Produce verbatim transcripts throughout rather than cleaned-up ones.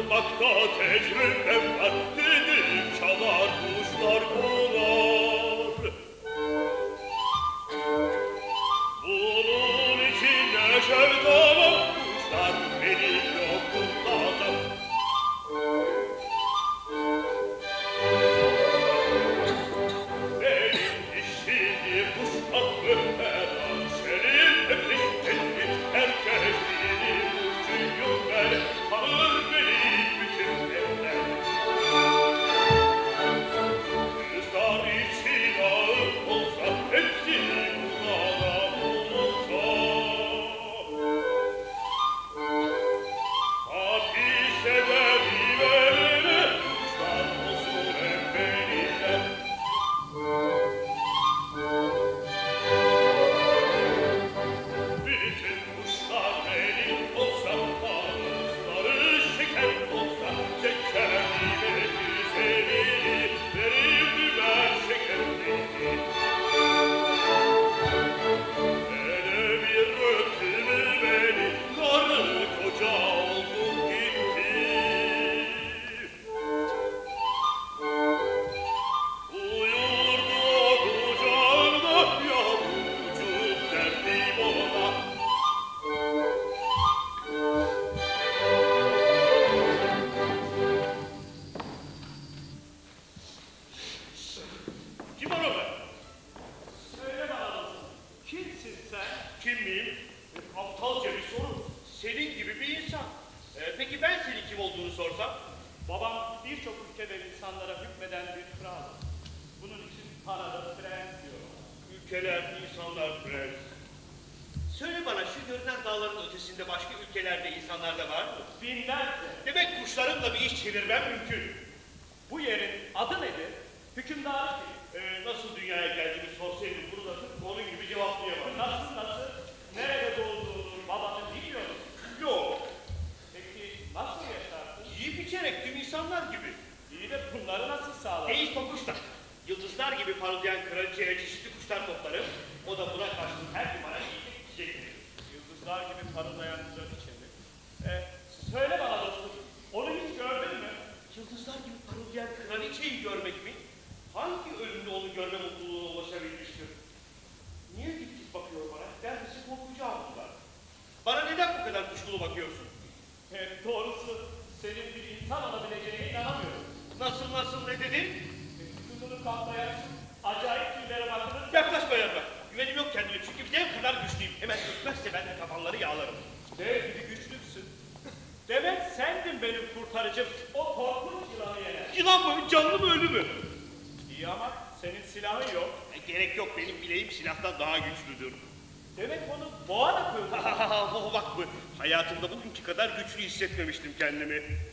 vurmakta tecrübem var. Düdük çalar, kuşlar konar. Bunun için neşer tamam, kuşlar beni yokunladım. Benim işimi kuşlar öper, senin öpüşteni herkes beni uçuyum ben, tanır beni bütün eller. Kuşlar için ağır olsa hepsini bunlara bulunsa. Hapise beni verene, kuşlar olsun hep benimle. Bütün kuşlar benim olsa, ağızları şeker olsa, şekerliğime güzelini verirdi ben şekerliğini. Hele bir öptü mü beni, karı koca olduk gitti. Uyurdu o kucağımda, yavrucuk derdim ona. Kim var orada? Söyle bana dostum, kimsin sen? Kim miyim? Aptalca bir soru. Senin gibi bir insan. Ee, peki ben senin kim olduğunu sorsam? Babam birçok ülkede insanlara hükmeden bir kral. Bunun için bana da prens diyor. Ülkeler, insanlar, prens. Söyle bana, şu görünen dağların ötesinde başka ülkelerde insanlar da var mı? Binlerce. Demek kuşlarımla bir iş çevirmem mümkün. Bu yerin adı nedir? Hükümdarı kim? Ee, nasıl dünyaya geldiğimi sorsaydım bunu da tıpkı onun gibi cevaplayamam. Nasıl nasıl? Nerede doğduğunu, babanı bilmiyor musun? Yok. Peki nasıl yaşarsın? Yiyip içerek tüm insanlar gibi. İyi de bunları nasıl sağlarsın? Eğit tokuşlar. Yıldızlar gibi parıldayan kraliçeye çeşitli kuşlar toplarım. O da buna karşılık her gün bana yiyecek içecek verir. Yıldızlar gibi parıldayan kraliçe mi? E, söyle bana dostum, onu hiç gördün mü? Yıldızlar gibi parıldayan kraliçeyi görmek mi? Hangi ölümde onu görme mutluluğuna ulaşabilmiştir? Niye dik dik bakıyor bana? Neredeyse korkacağım bunlar. Bana neden bu kadar kuşkulu bakıyorsun? E, doğrusu senin bir insan olabileceğine inanamıyorum. Nasıl nasıl ne dedin? Vücudunu kaplayan acayip tüylere bakılır. Yaklaşma yanıma. Güvenim yok kendime çünkü bir dev kadar güçlüyüm. Hemen ürkmezse ben de kafanları yağlarım. Dev gibi güçlüksün. Demek sendin benim kurtarıcım. O korkunç yılanı yenen. Yılan mı? Canlı mı? Ölü mü? İyi ama senin silahın yok. E, gerek yok. Benim bileğim silahtan daha güçlüdür. Demek onu boğa da kırdı. Oh, bak bu. Hayatımda bugünkü kadar güçlü hissetmemiştim kendimi.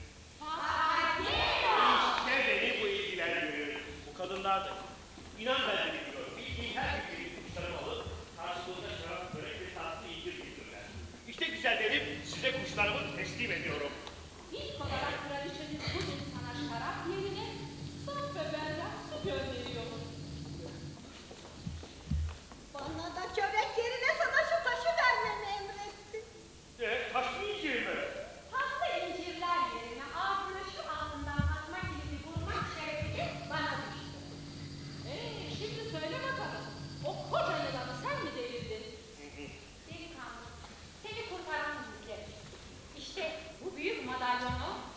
İşte beni bu ilgilendiriyor. Bu kadınlar da. İnan ben de biliyorum. Bildiğim her gün bir kuşlarım alır. Karşılığında şarap, börek ve tatlı incir getirirler. İşte güzellerim, size kuşlarımı teslim ediyorum. İlk olarak kraliçemiz bugün sana şarap yerine saf ve berrak su gönderiyor. Bana da çörek yerine sana şu taşı vermemi emretti. E, taş mı incir mi? Tahta incirler yerine ağzına şu altından atma gibi vurmak şerefi bana düştü. Ee, şimdi söyle bakalım, o koca yılanı sen mi devirdin? Delikanlı, seni kurtaran bizler. İşte bu büyük madalyonu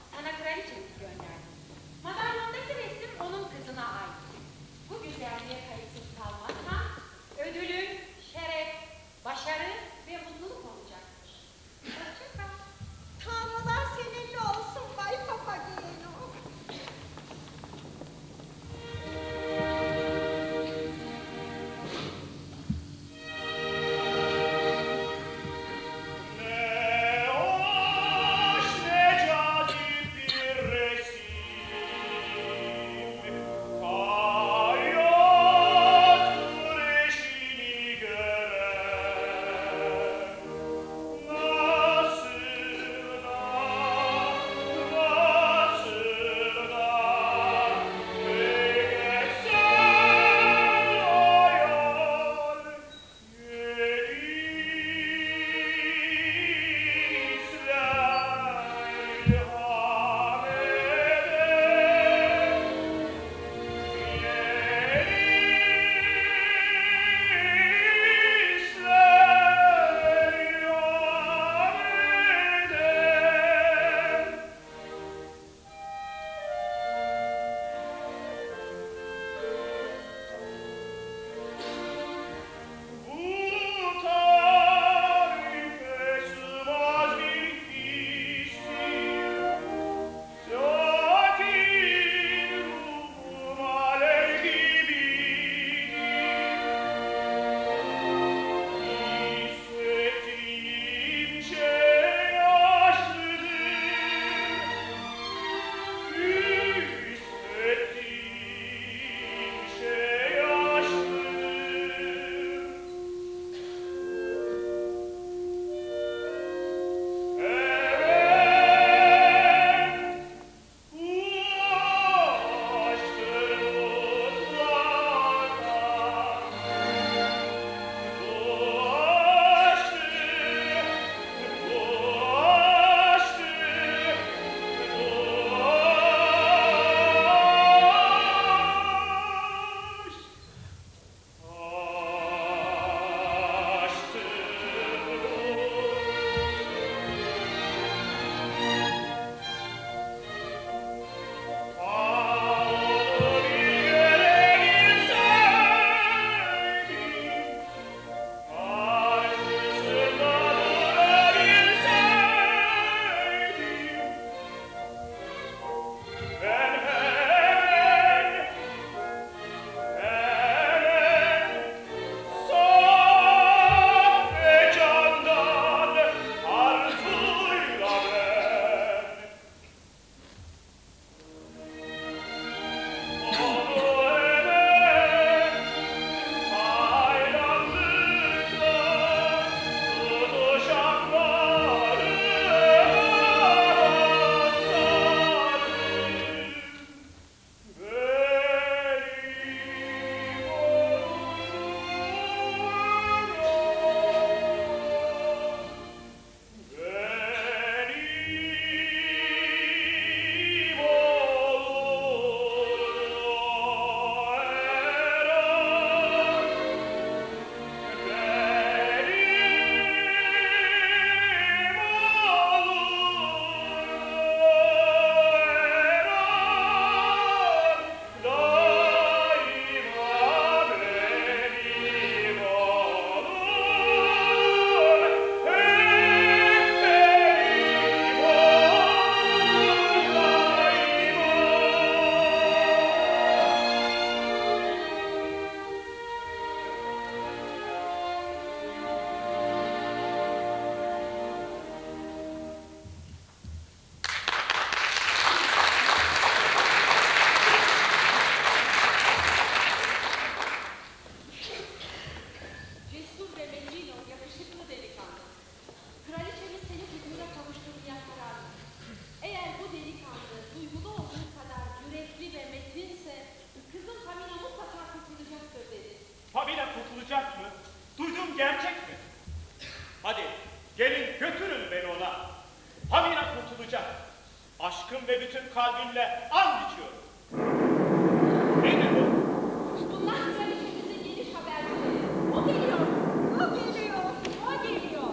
gerçek mi? Hadi gelin götürün beni ona. Pamina kurtulacak. Aşkım ve bütün kalbimle and içiyorum. Nedir bu? Bunlar kraliçemizin geliş habercileri. O geliyor. O geliyor. O geliyor.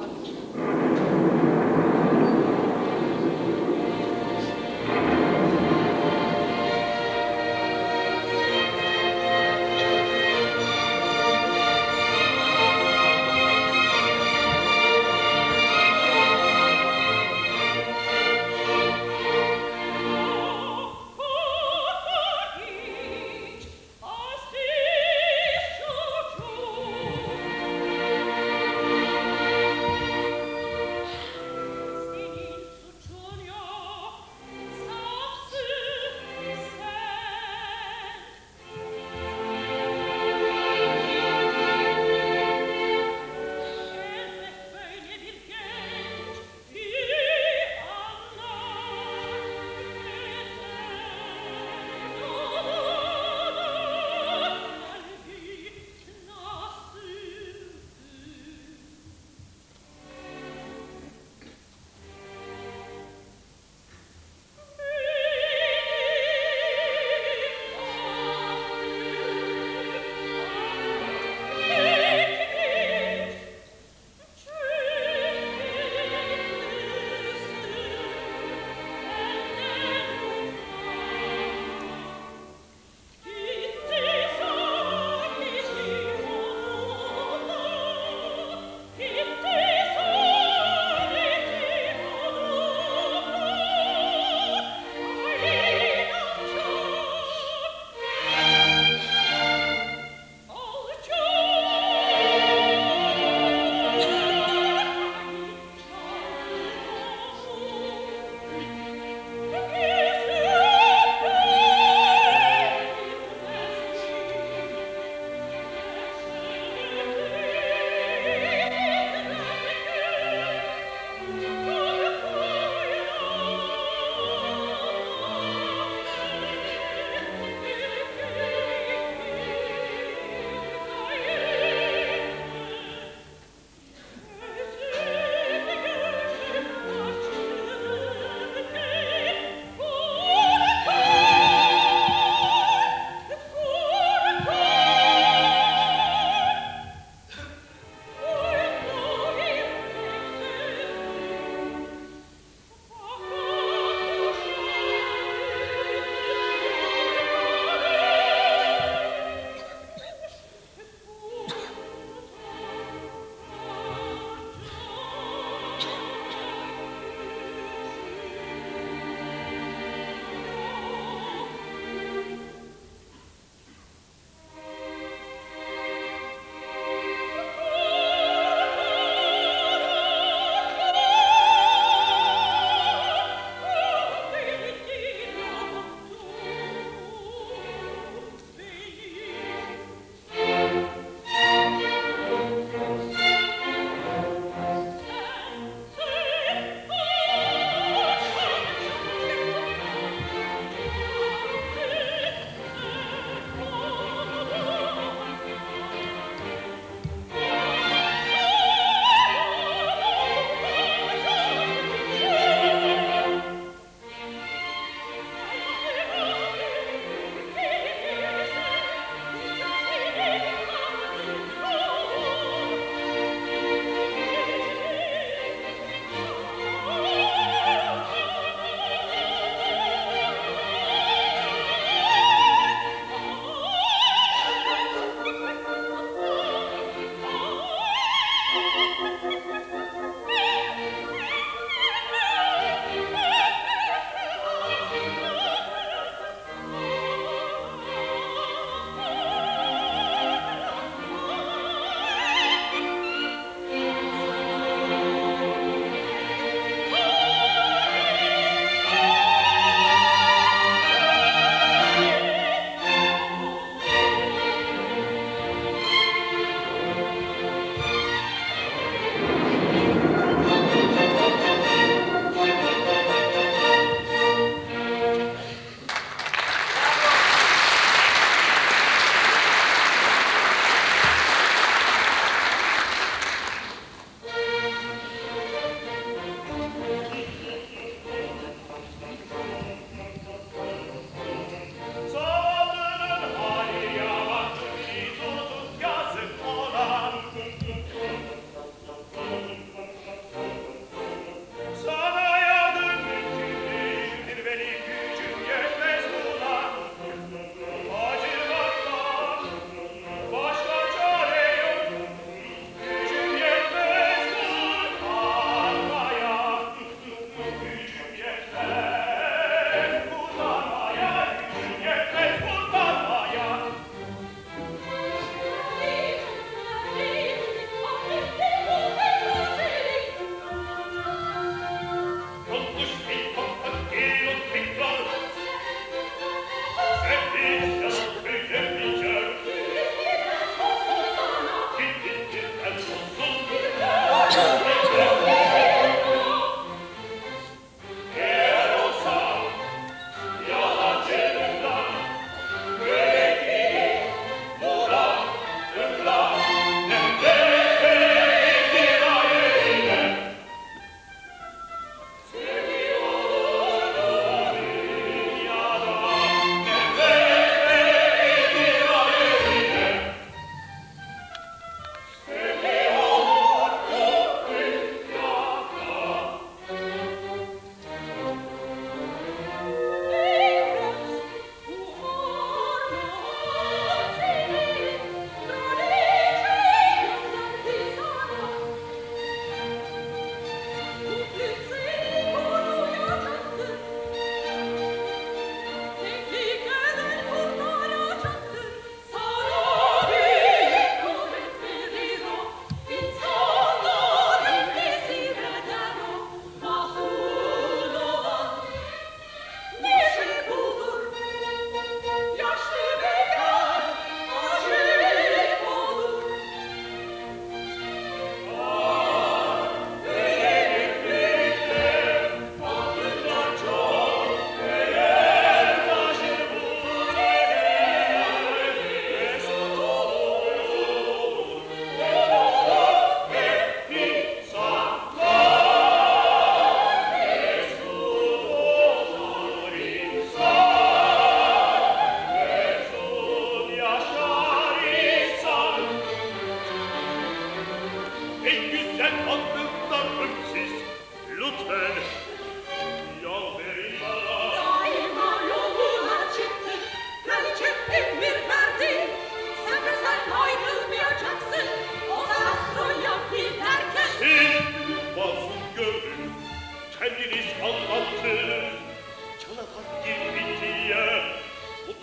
Oh, oh, oh,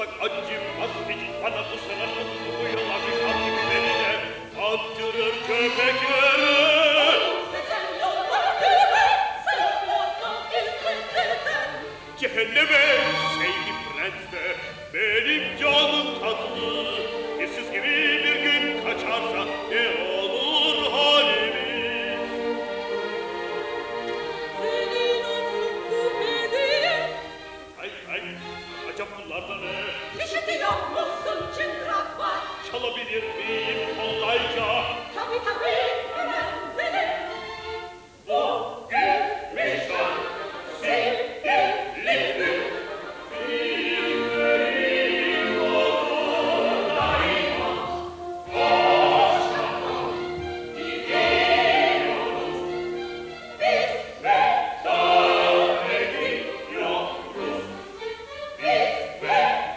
Bak acımaz hiç bana bu sanatın bu yola bir kalbi benine kaptırır köpeklere. Cehenneme sevgi prens de benim canım tatlı. Yersiz gibi bir gün kaçarsa ne olur halimiz? Senin olsun bu benim. Ay ay acaba bunlarda ne? İşitiyor musun çıngırak var? Çalabilir miyim kolayca? Tabii tabii hemen benim. Bu gümüşten sevgilim bilmeyin olur daima. Aşka gidiyoruz biz veda ediyoruz. Biz veda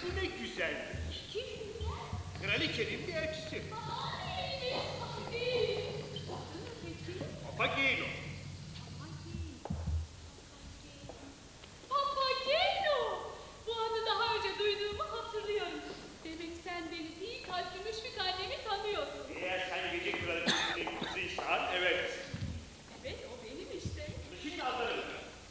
ne güzelmiş. Kimsin ya? Kraliçenin bir elçisi. Ay, ay. Adın ne peki? Papageno. Papageno! Bu adı daha önce duyduğumu hatırlıyorum. Demek sen beni değil, kalpli müşfik annemi tanıyorsun. Eğer sen gece kraliçesinin kızıysan evet. Evet, o benim işte. Şimdi anlarım.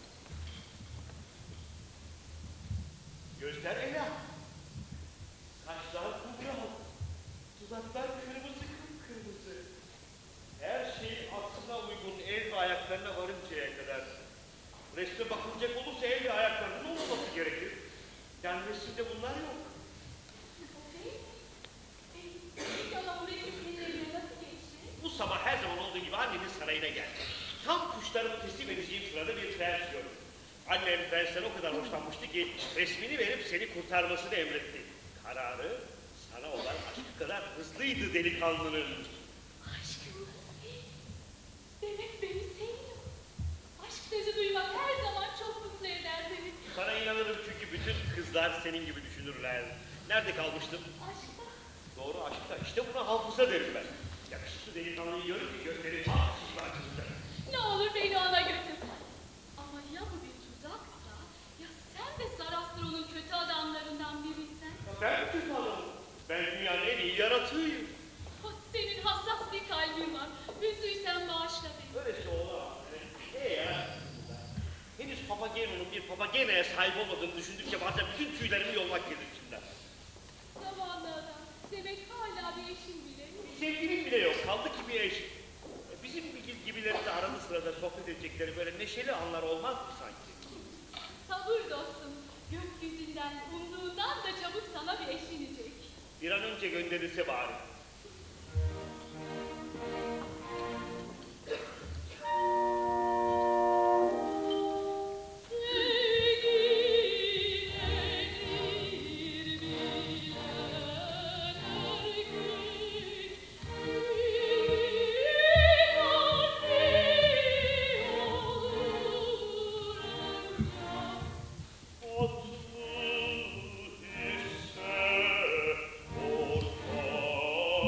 Gözler ela. Saçlar kumral. Dudaklar kırmızı kıpkırmızı. Her şey aslına uygun el ve ayaklarına varıncaya kadar. Resme bakılacak olursa el ve ayaklarının olmaması gerekir. Yani resimde bunlar yok. Yalan resimlerine nasıl geçti? Bu sabah her zaman olduğu gibi annemin sarayına geldi. Tam kuşlarımı teslim edeceğim sırada bir prens gördüm. Annem prensten o kadar hoşlanmıştı ki resmini verip seni kurtarmasını emretti. Kararı sana olan aşkı kadar hızlıydı delikanlının. Aşkım. Demek beni seviyor. Aşk sözü duymak her zaman çok mutlu eder beni. Sana inanırım çünkü bütün kızlar senin gibi düşünürler. Nerede kalmıştım? Aşkta. Doğru aşkta. İşte buna hafıza derim ben. Yakışıklı delikanlıyı görünce gözleri tam şişman kızlar. Ne olur beni ona götür. Ama ya bu bir tuzaksa, ya sen de Sarastron'un kötü adamlarından biriysen? Ben kötü adamım. Ben dünyanın en iyi yaratığıyım. Oh, senin hassas bir kalbin var. Üzdüysen bağışla beni. Öylesi olamaz. Eğer henüz Papageno'nun bir Papagene'ye sahip olmadığını düşündükçe bazen bütün tüylerimi yolmak gelir içimden. Zavallı adam. Demek hala bir eşin bile yok. Sevgilim bile yok. Kaldı ki bir eş. Bizim gibilerin de arada sırada sohbet edecekleri böyle neşeli anlar olmaz mı sanki? Sabır dostum. Gökyüzünden umduğundan da çabuk sana bir eş inecek. Bir an önce gönderilse bari. Orta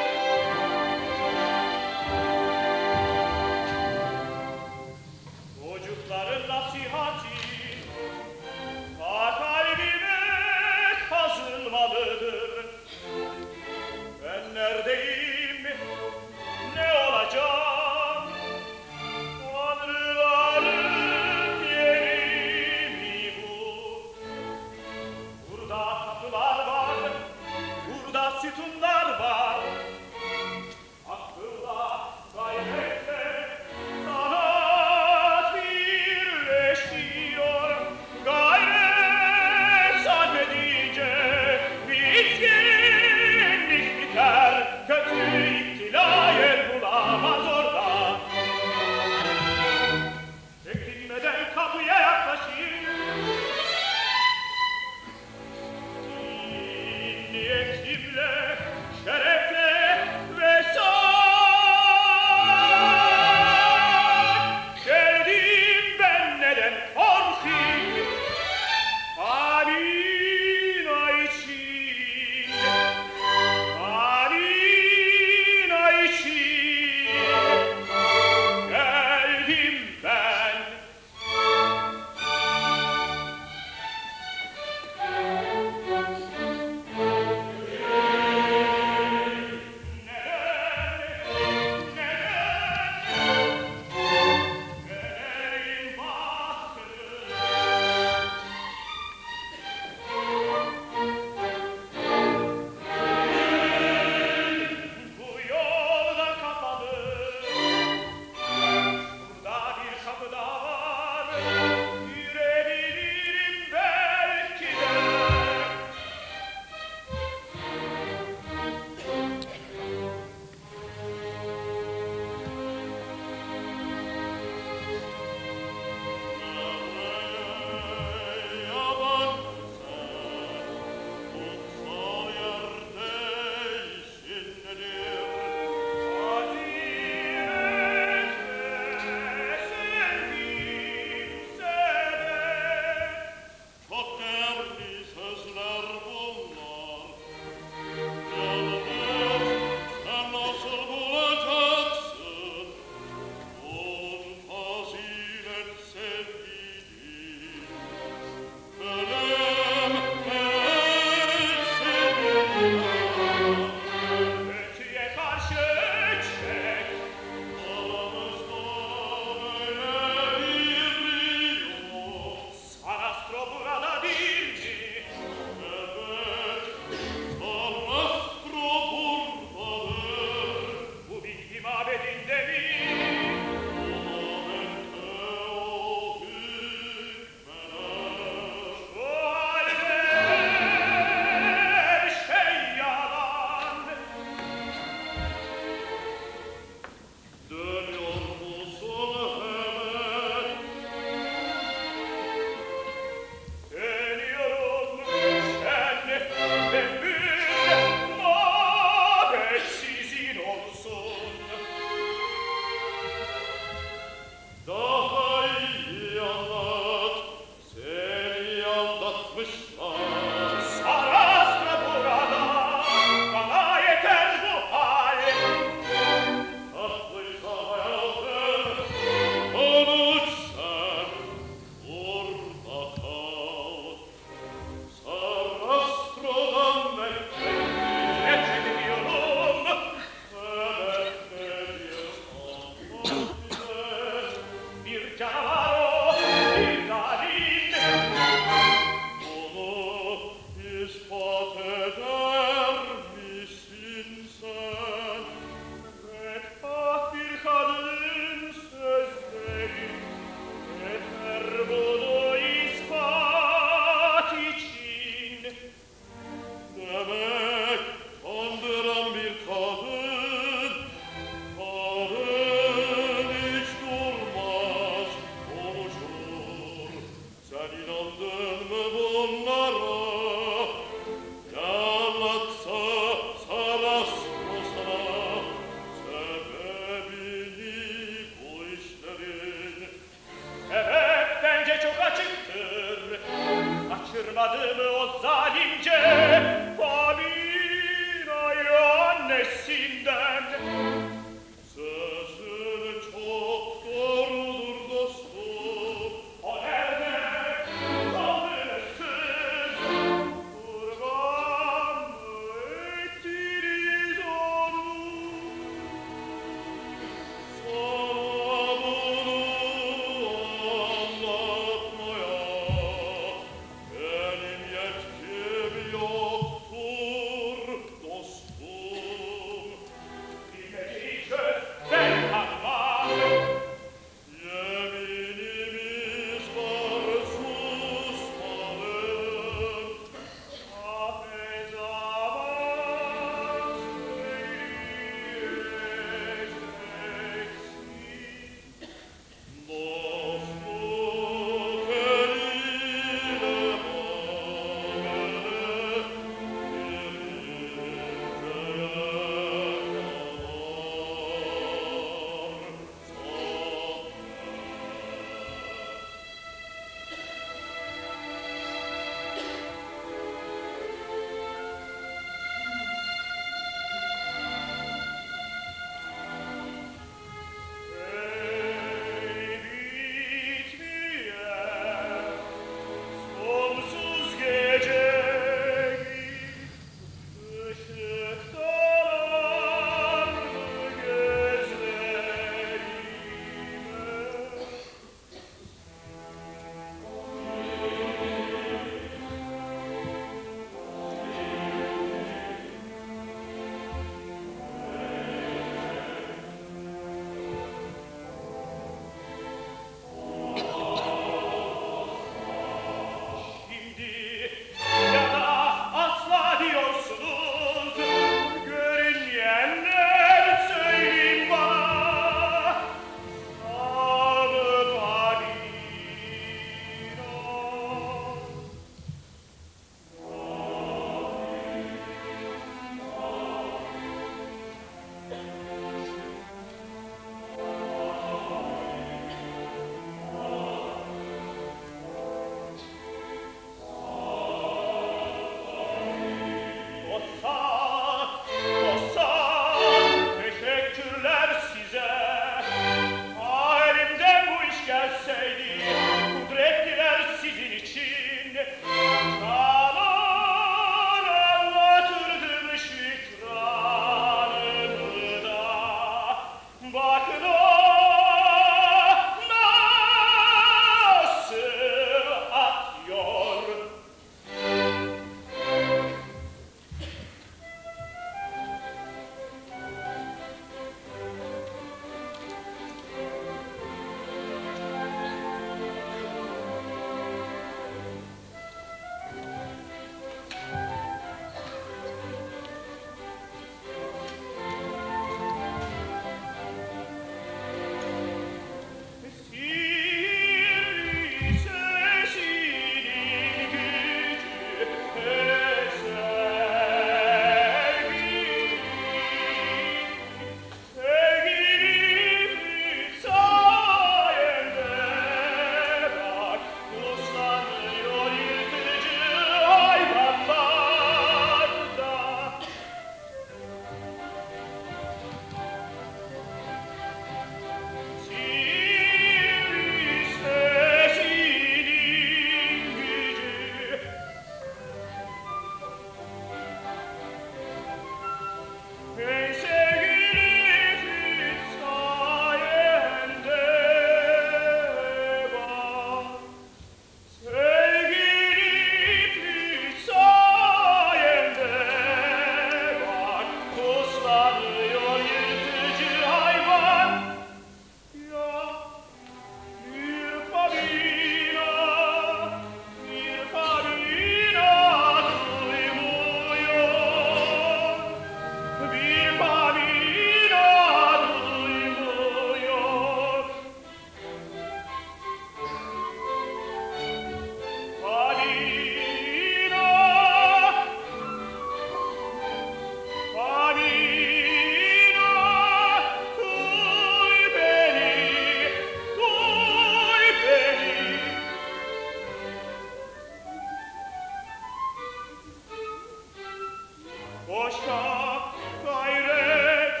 Koşa gayret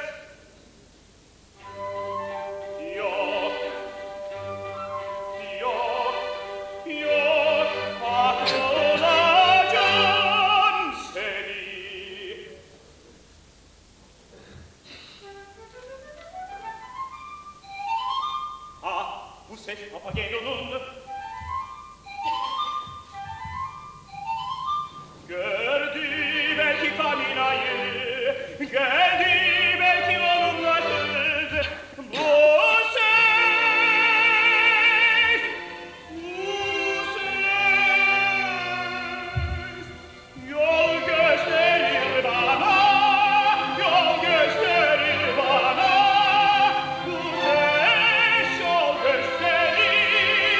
yok, yok, yok akılacağım seni. Ah, bu ses Papageno'nun. Gördü belki Pamina'yı, geldi belki onunla kız. Bu ses, bu ses, yol gösterir bana, yol gösterir bana. Bu ses yol gösterir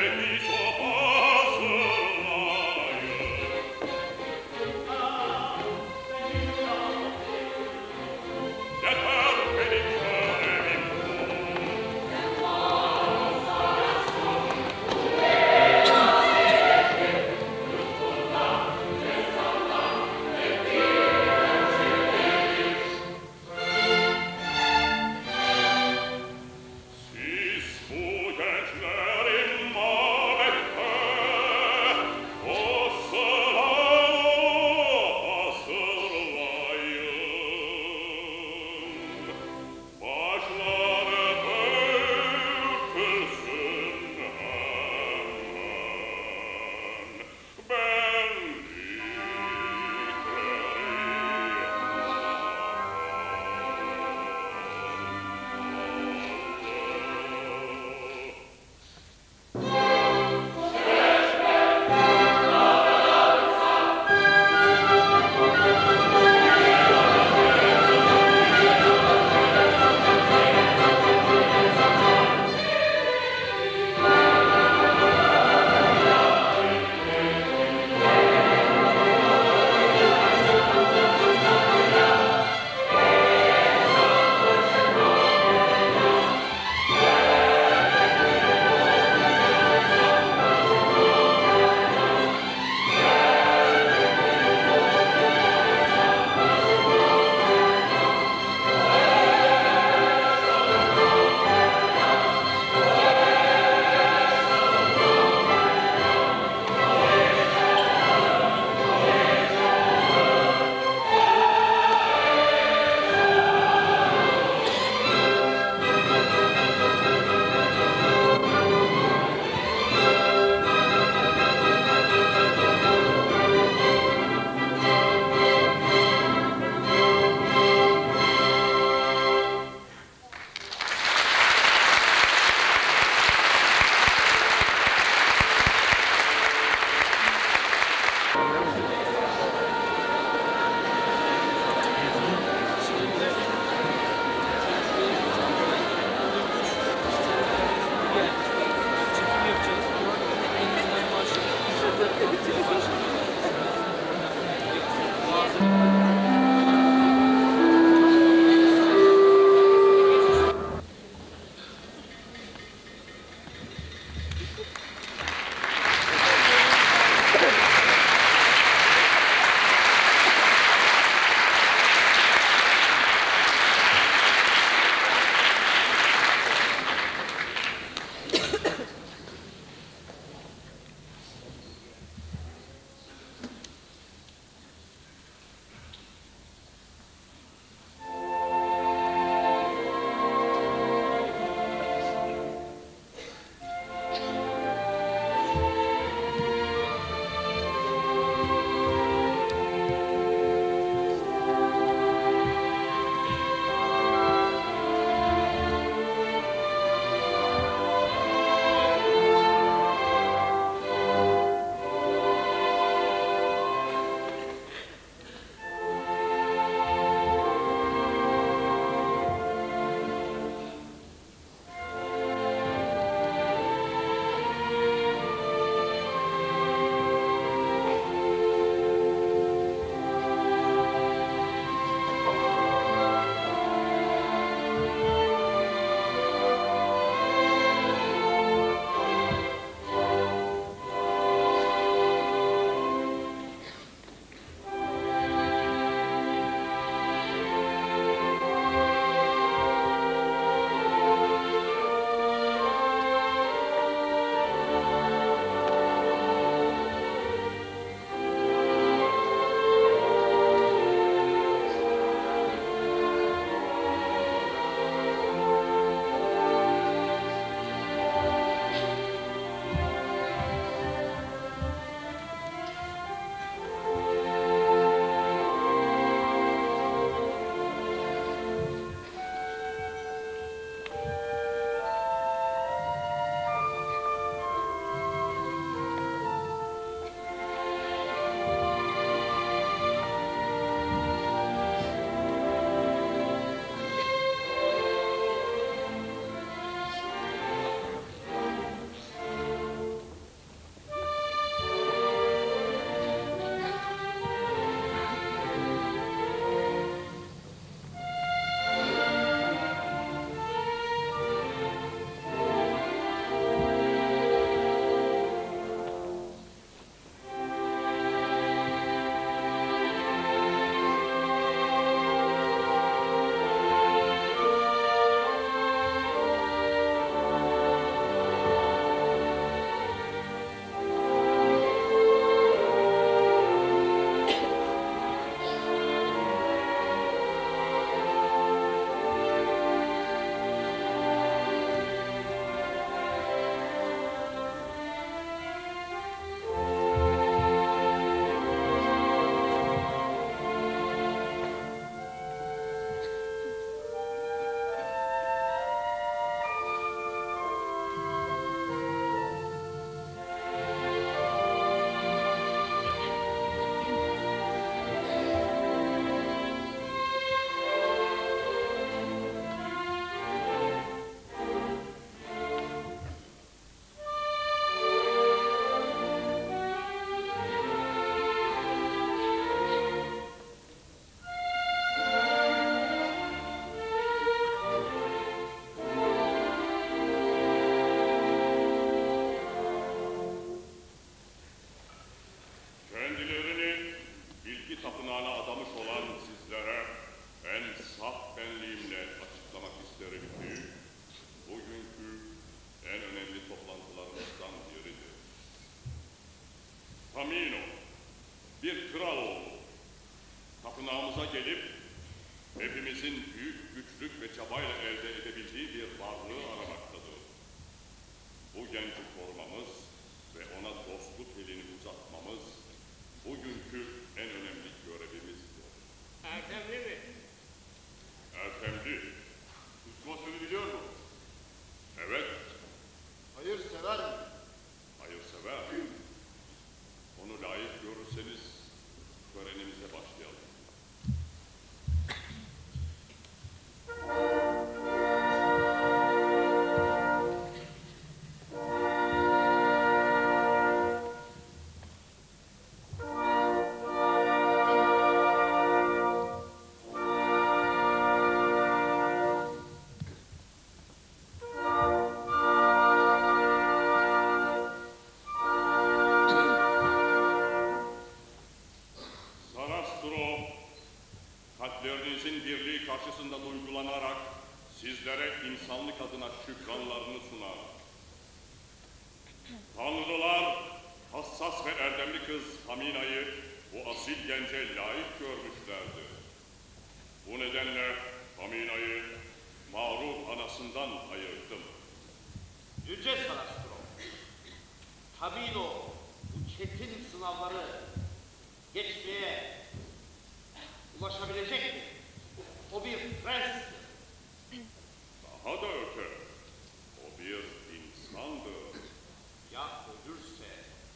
Si sfugge il cielo in mare Tamino, bir kral oğlu. Tapınağımıza gelip hepimizin büyük güçlük ve çabayla elde edebildiği bir varlığı aramaktadır. Bu genci korumamız ve ona dostluk elini uzatmamız bugünkü en önemli görevimizdir. Erdemli mi? Erdemli, tutmasını biliyor mu? Evet, Hayırsever mi? hayırsever. Onu layık görürseniz törenimize başlayalım. Sarastro, kalplerinizin birliği karşısında duygulanarak sizlere insanlık adına şükranlarını sunar. Tanrılar, hassas ve erdemli kız Pamina'yı bu asil gence layık görmüşlerdi. Bu nedenle Pamina'yı mağrur anasından ayırdım. Yüce Sarastro. Tamino bu çetin sınavları geçmeye ulaşabilecek mi? O bir prens. Daha da öte, o bir insandır. Ya ölürse?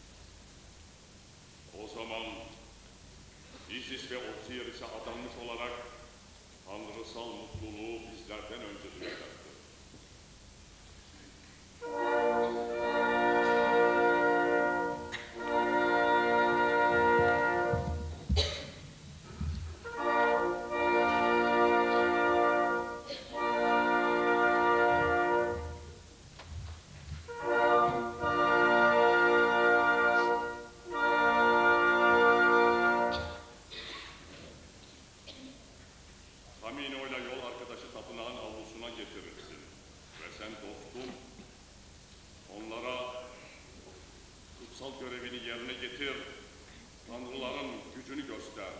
O zaman Isis ve Osiris'e adanmış olarak tanrısal mutluluğu bizlerden önce duyacaktır. Tamino'yla yol arkadaşı tapınağın avlusuna getirirsin. Ve sen dostum, onlara kutsal görevini yerine getir, tanrıların gücünü göster.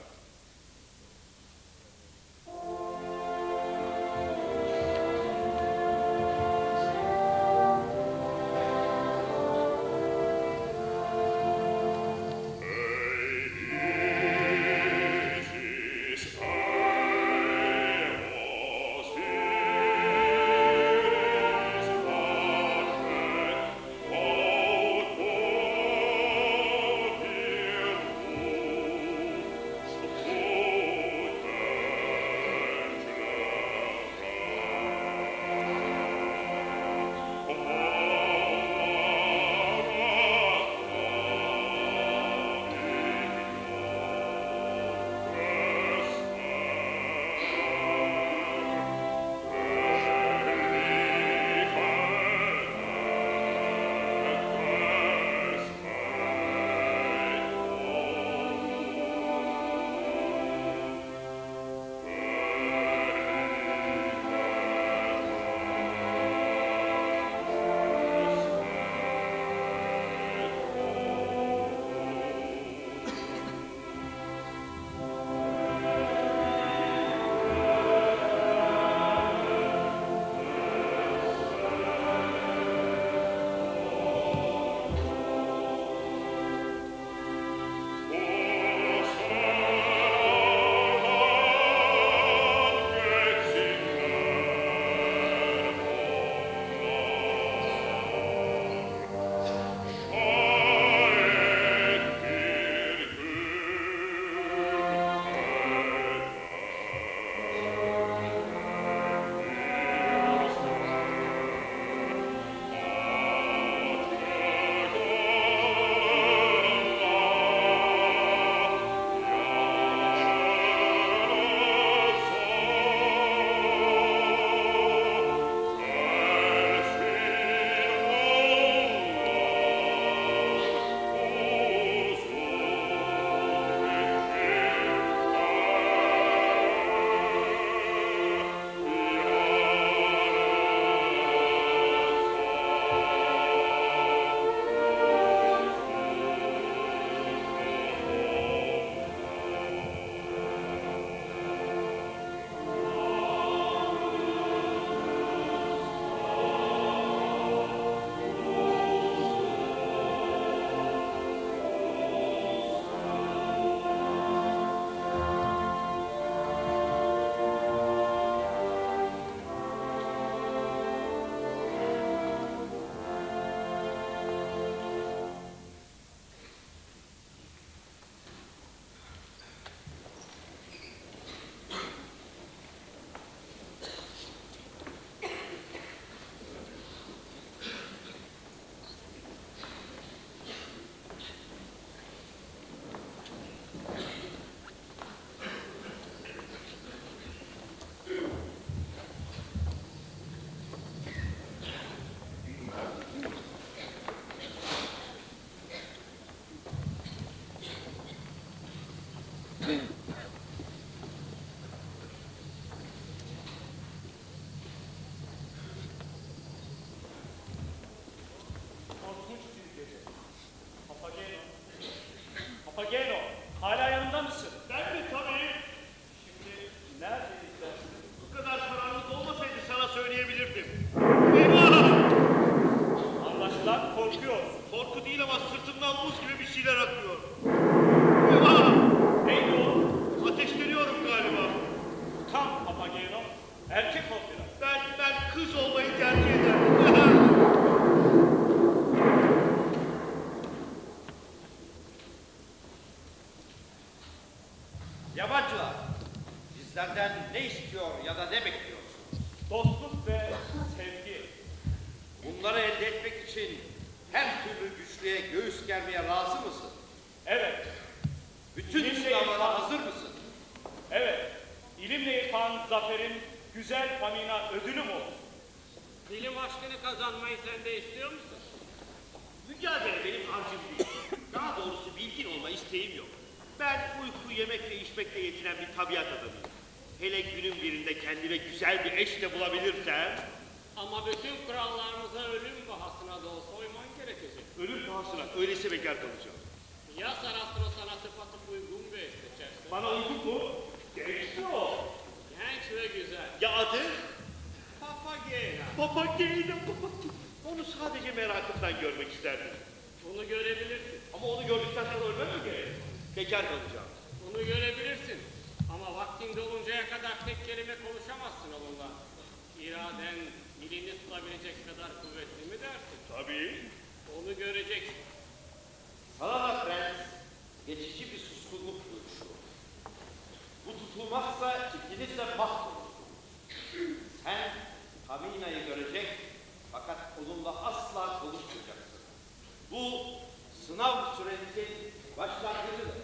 sırtımdan buz gibi bir şeyler akıyor. Eyvah! Neydi o? Ateşleniyorum galiba. Tam Papageno. Erkek ol biraz. Ben, ben kız olmayı tercih ederim. Yabancılar, bizlerden ne istiyor ya da ne bekliyorsunuz? Dostluk ve sevgi. Bunları elde etmek için her türlü güçlüğe göğüs germeye razı mısın? Evet. Bütün İlimle sınavlara irfan- hazır mısın? Evet. İlimle irfan zaferin güzel Pamina ödülüm olsun. Bilim aşkını kazanmayı sen de istiyor musun? Mücadele benim harcım değil. Daha doğrusu bilgin olma isteğim yok. Ben uyku, yemek ve içmekle yetinen bir tabiat adamıyım. Hele günün birinde kendime güzel bir eş de bulabilirsem... Ama bütün kurallarımıza ölüm pahasına da olsa uyman gerekecek. Ölüm pahasına, öyleyse bekar kalacağım. Ya Sarastro sana tıpatıp uygun bir eş seçerse? Bana uygun mu? Gençti o. Genç ve güzel. Ya adı? Papagena. Papageno. Onu sadece merakımdan görmek isterdim. Bunu görebilirsin. Ama onu gördükten sonra ölmem mi gerek? Bekar kalacağım. Bunu görebilirsin. Ama vaktin doluncaya kadar tek kelime konuşamazsın onunla. İraden dilini tutabilecek kadar kuvvetli mi dersin? Tabii. Onu göreceksin. Sana da prens, geçici bir suskunluk duyuşu. Bu tutulmazsa ikiniz de mahvolursunuz. Sen Pamina'yı görecek fakat onunla asla konuşmayacaksın. Bu sınav sürecinin başlangıcıdır.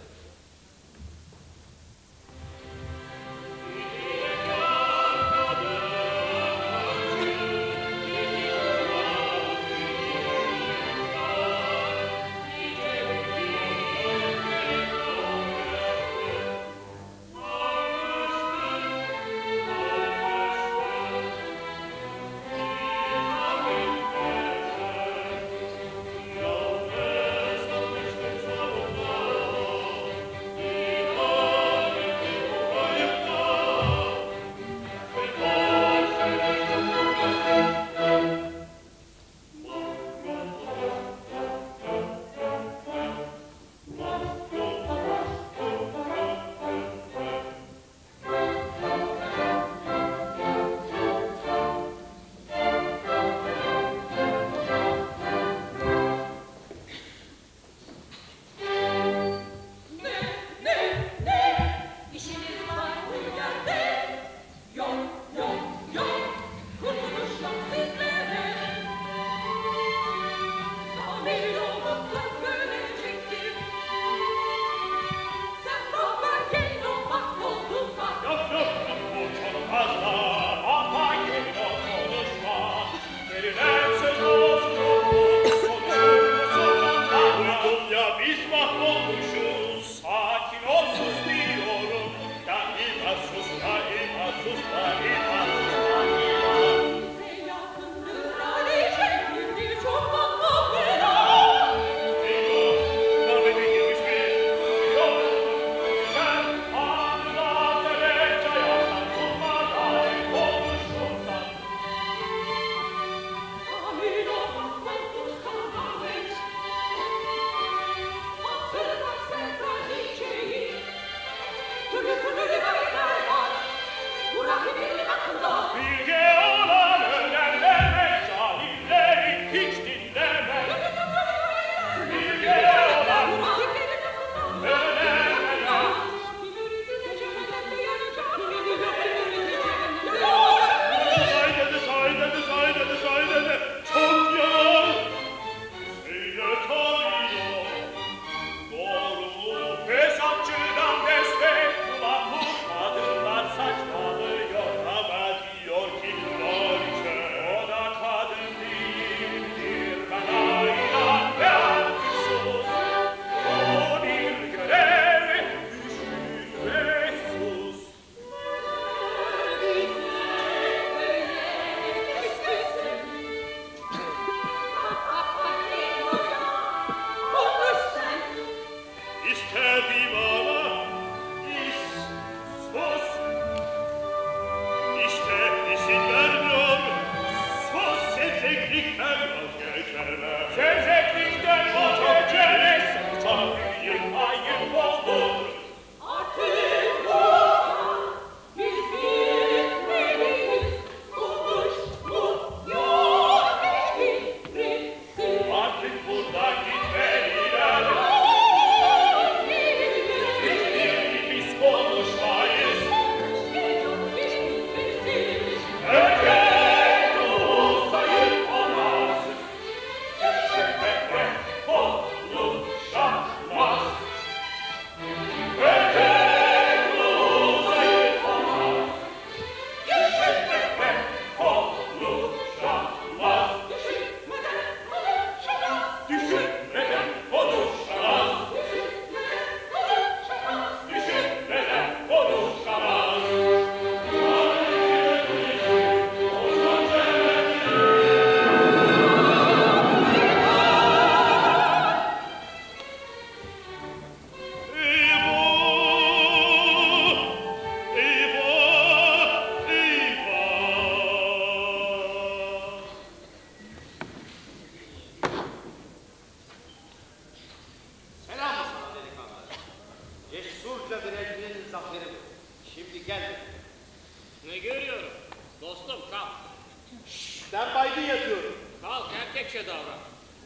dürüstçe davran.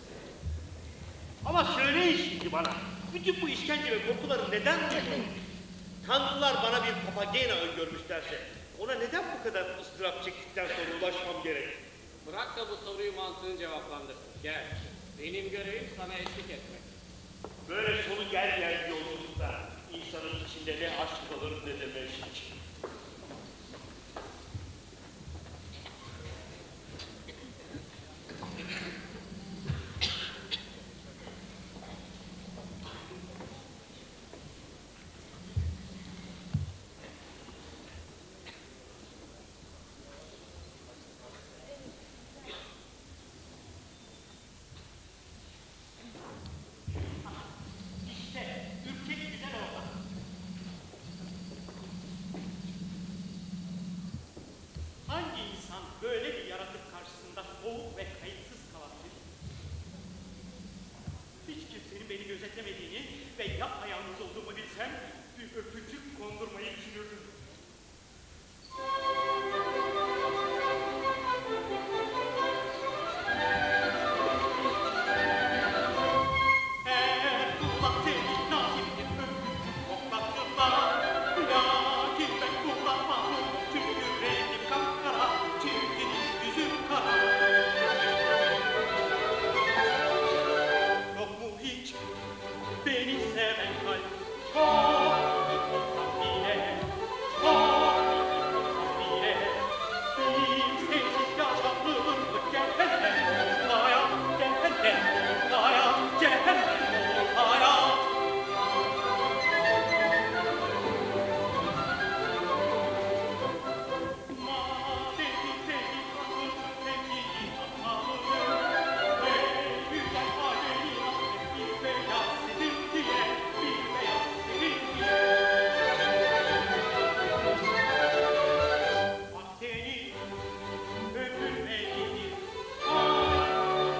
Ama söyleyin şimdi bana, bütün bu işkence ve korkuları neden duyuyorum? Tanrılar bana bir Papagena öngörmüşlerse, ona neden bu kadar ıstırap çektikten sonra ulaşmam gerek? Bırak da bu soruyu mantığın cevaplandırsın. Gel. Benim görevim sana eşlik etmek. Böyle sonu gelmeyen bir yolculukta insanın içinde ne aşk kalır ne de meşk. Hangi insan böyle bir yaratık karşısında soğuk ve kayıtsız kalabilir? Hiç kimsenin beni gözetlemediğini ve yapayalnız olduğumu bilsem bir öpücük kondurmayı düşünürdüm. Eğer kulak seni nazik bir öpücük koklattığında, lakin ben kullanmam çünkü rengim kapkara, çirkin yüzüm kara. Yok mu hiç beni seven kalp? Çok insan bile, çok insan bile. Bir sensiz yaşanır mı cehennem? Hayat cehennem, hayat cehennem, hayat. Madeni seni tanırsın sevgili anlamını ve güzel halini bir beyaz senin diye, bir beyaz senin diye. Bak seni öpülmelidir. Ay,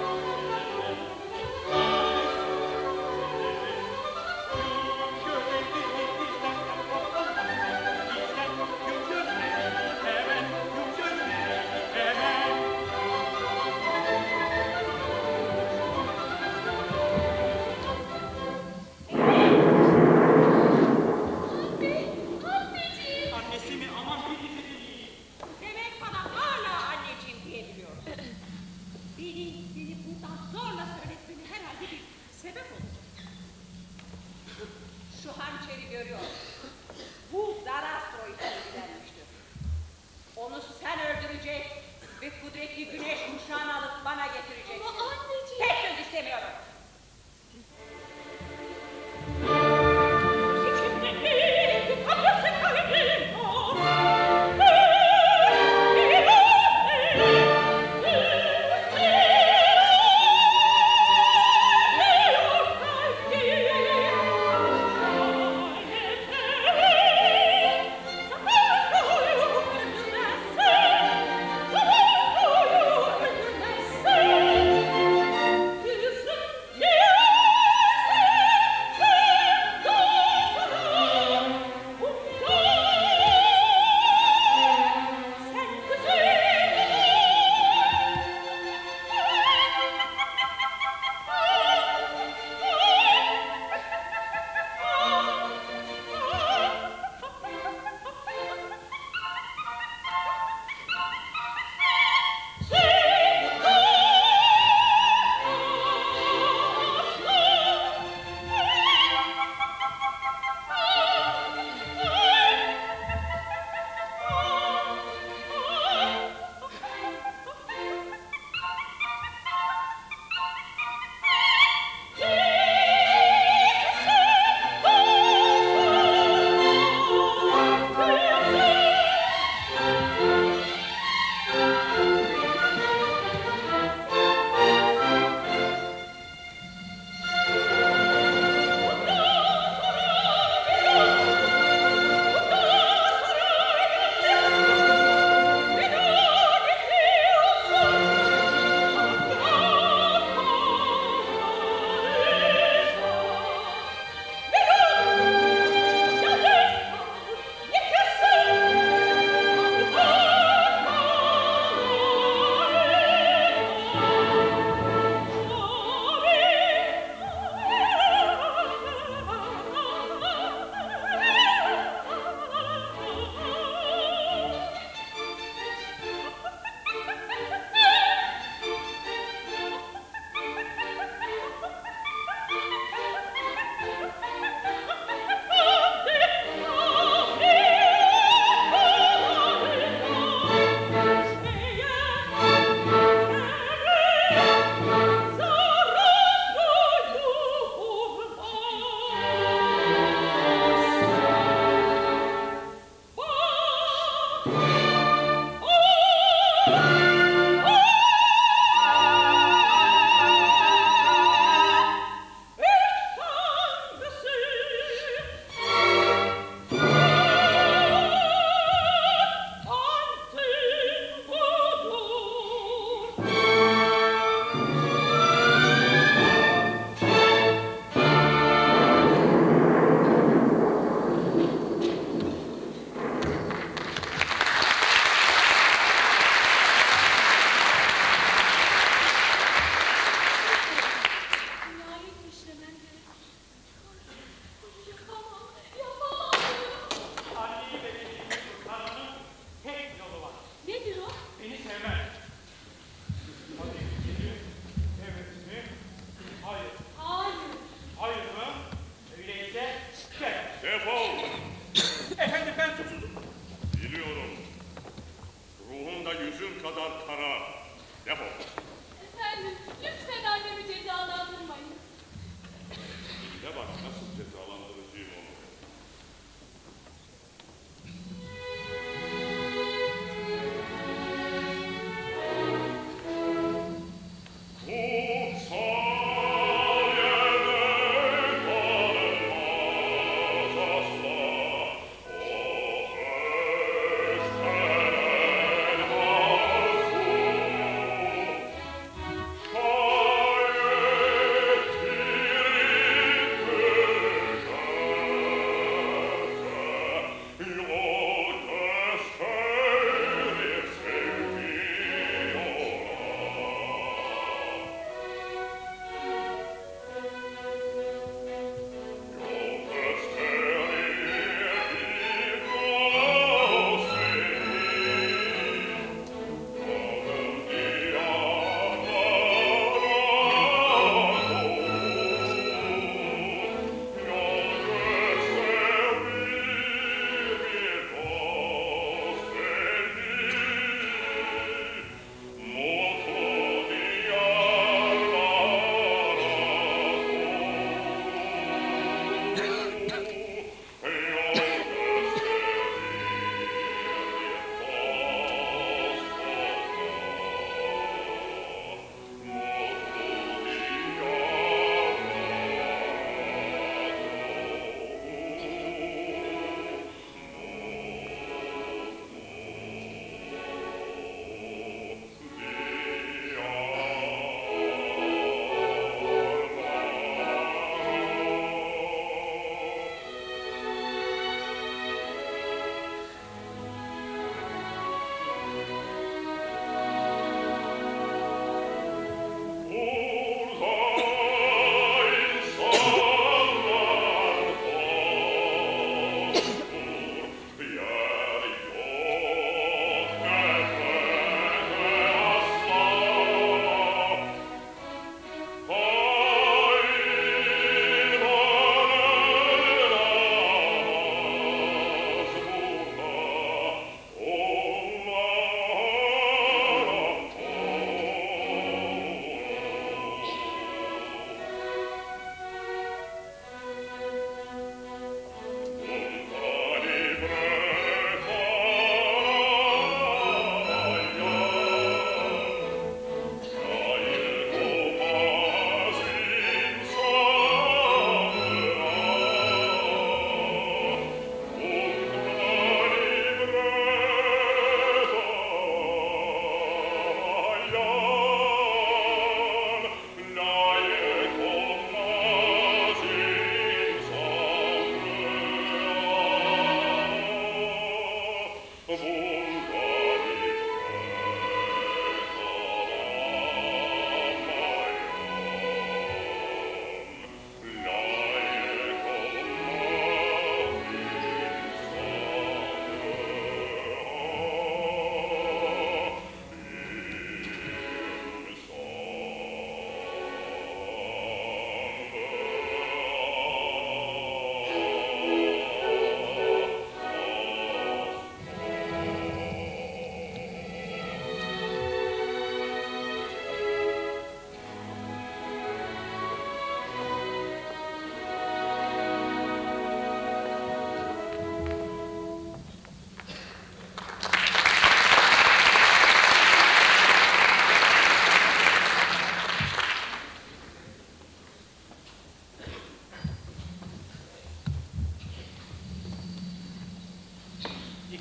Anneciğim. annesi mi? Aman bir değil. Demek bana hala anneciğim diyebiliyorsun. Beni, beni buradan zorla söyletmeni herhalde bir sebep olacak. Şu hançeri görüyor musun? Bu Zarastro için ilgilenmiştir. Onu sen öldürecek ve kudretli güneş kuşağını alıp bana getireceksin. Ama anneciğim. Tek söz istemiyorum. Kızım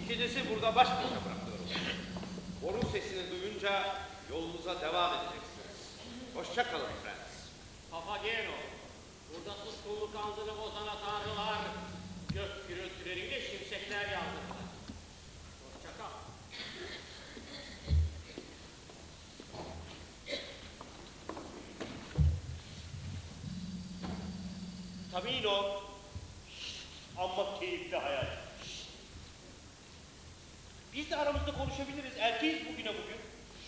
İkinizi burada baş başa bırakıyorum. Boru sesini duyunca yolunuza devam edeceksiniz. Hoşça kalın prens. Papageno, burada suskunluk andını bozana tanrılar, gök gürültüleriyle şimşekler yağdırdılar. Hoşça kal. Tamino. Amma keyifli hayat. Biz de aramızda konuşabiliriz. Erkeğiz bugüne bugün.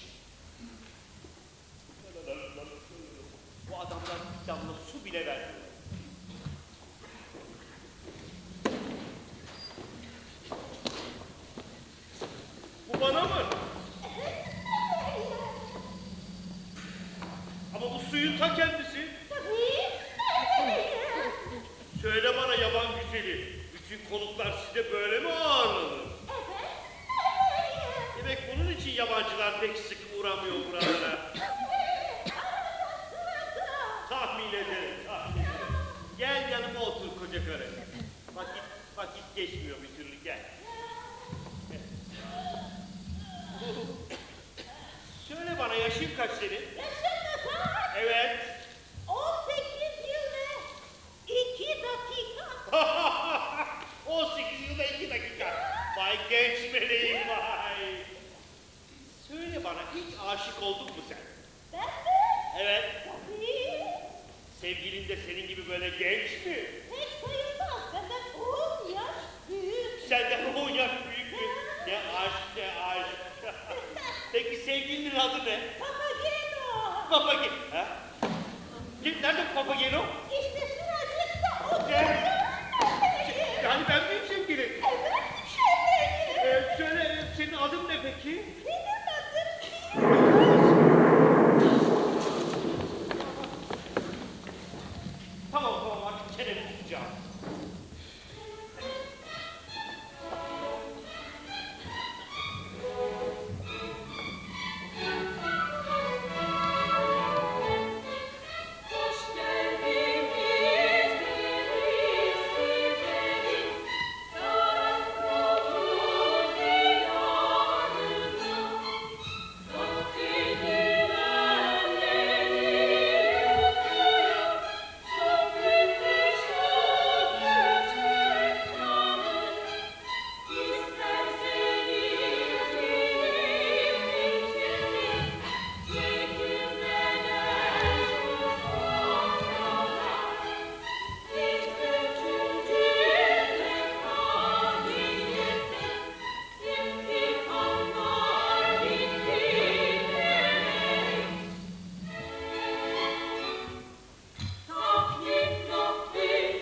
Bu adamlar bir damla su bile vermiyor. Bu bana mı? Ama bu suyun ta kendisi. Söyle bana yaban güzeli, bütün konuklar size böyle mi ağırlanır? Demek bunun için yabancılar pek sık uğramıyor buralara. Tahmin ederim, tahmin ederim. Gel yanıma otur koca karı. Vakit, vakit geçmiyor bir türlü, gel. Söyle bana yaşın kaç senin? Yaşın mı kaç? Evet. On sekiz yıl ve iki dakika. on sekiz yılda iki dakika. Vay genç meleğim vay. Söyle bana hiç aşık oldun mu sen? Ben mi? Evet. Tabii. Sevgilin de senin gibi böyle genç mi? Pek sayılmaz. Benden on yaş büyük. Senden on yaş büyük mü? Ne aşk ne aşk. Peki sevgilinin adı ne? Papageno. Papageno. Ha? Kim? Nerede bu Papageno? İşte şuracıkta o Ne? çocuğun. Yani ben miyim sevgili? Evet, şöyle. Ee, söyle senin adın ne peki? Benim adım Tamam tamam artık çenemi tutacağım. Hoş geldiniz deniz sizlerin, sarhoşluğun diyarına. Vaktinden geliyor, çok müthiş, çok gerçek tanır. İsterseniz gidin bitirsin, çekinmeden şu sofralar. Biz küçücük kalbimizde, imtihanlar bitti demek. Takvim takvim,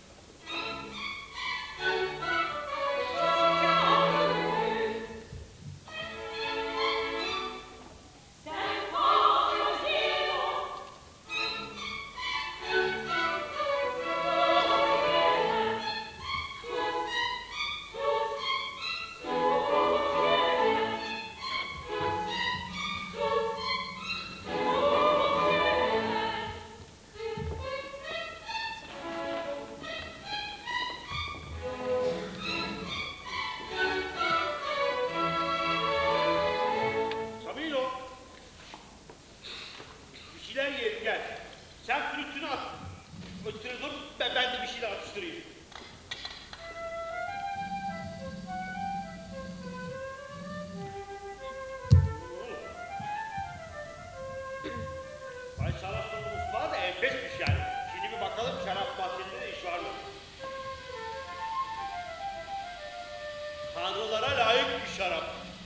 sen Papageno. Camilo. Bir şeyler yiyelim gel. Sen flütünü at. Flütünü dur ben, ben de bir şeyler atıştırayım. Ay Saraston'un mutfağı da enfesmiş yani. Şimdi bir bakalım şarap bahçesinde iş var mı? Tanrılara layık bir şarap.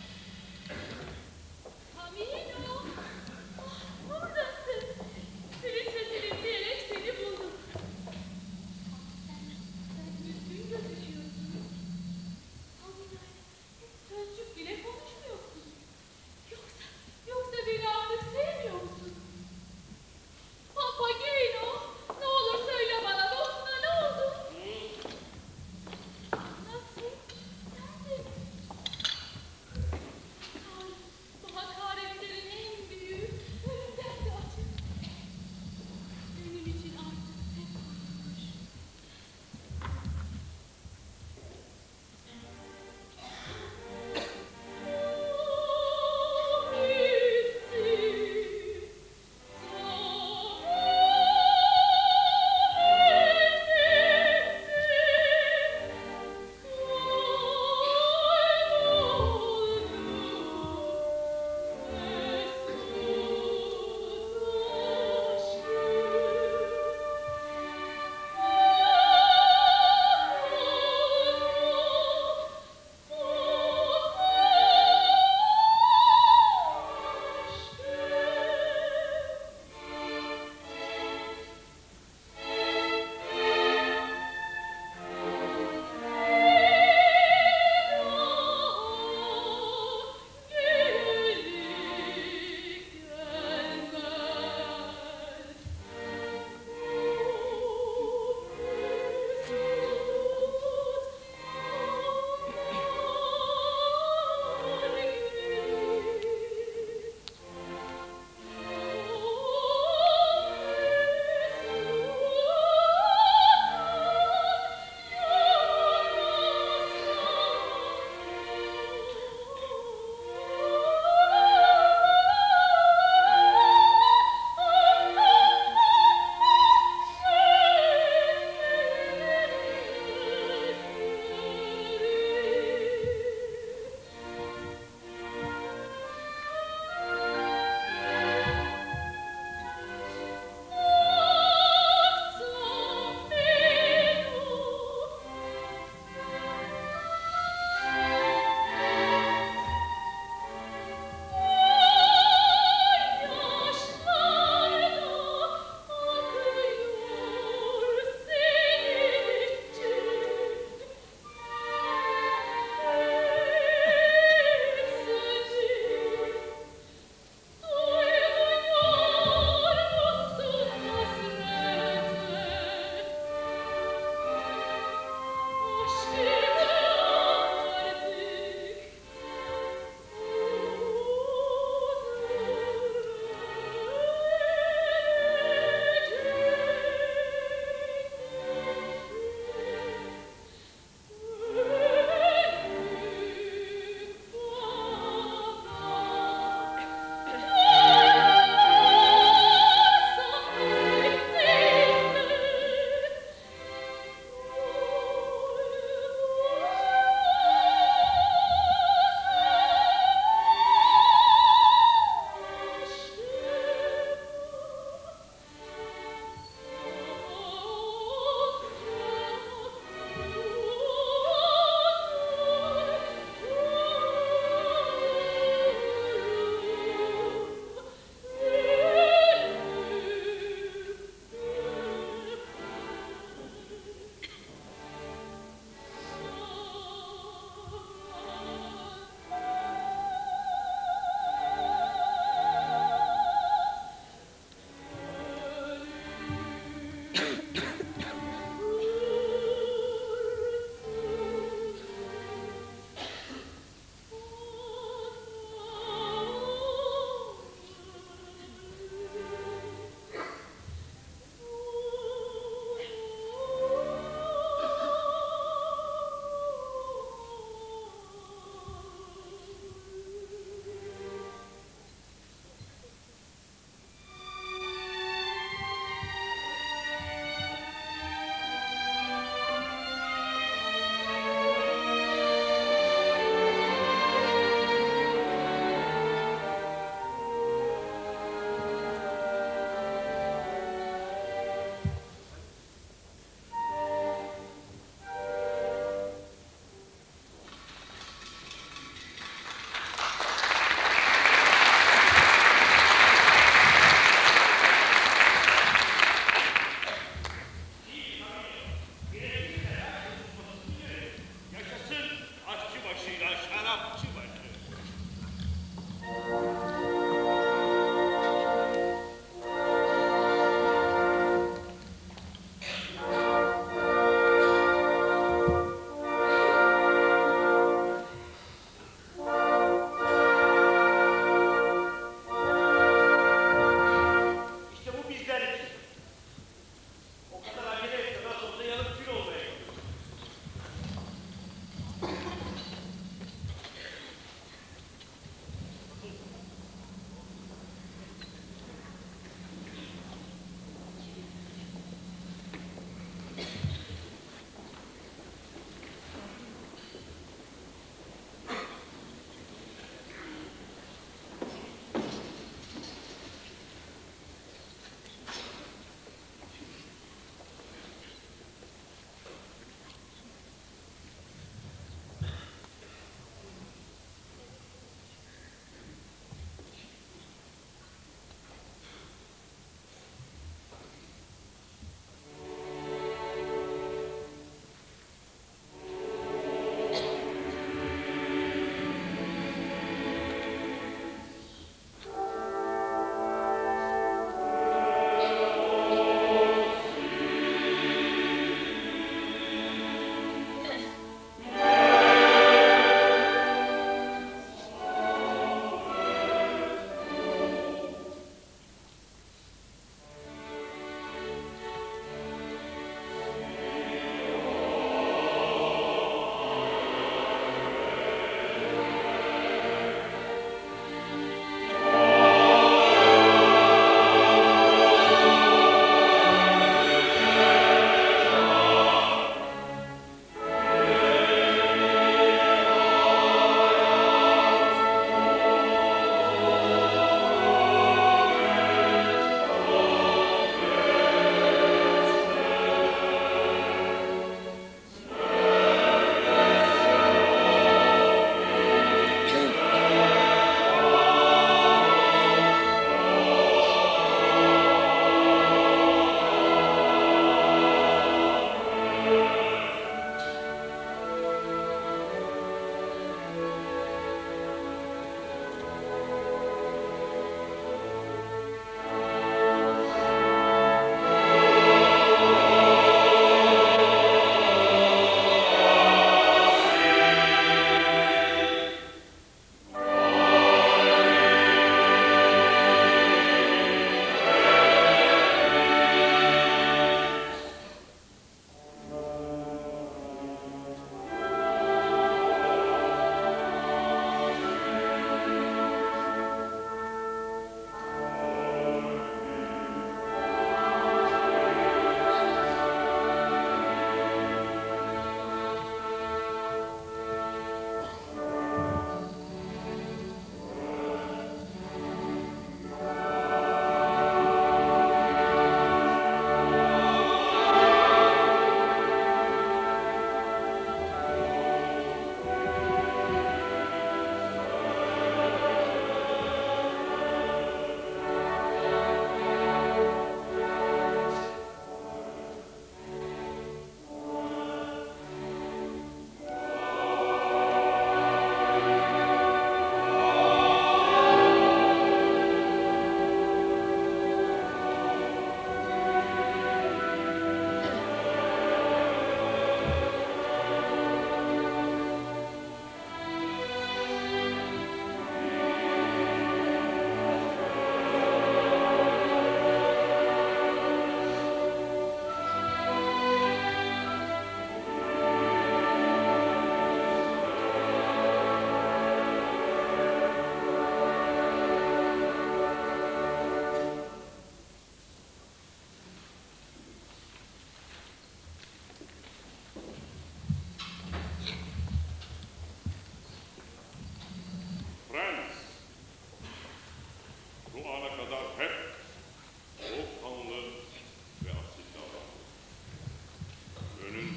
Camino, ah, buradasın. Senin sesini diyerek seni buldum. Sen, sen üzgün gözüküyorsun. Camino, sözcük bile konuşmuyorsun. Yoksa, yoksa beni artık sevmiyor musun? Papageno, ne olur söyle bana, dostuna ne oldu? Nasıl? Nerede?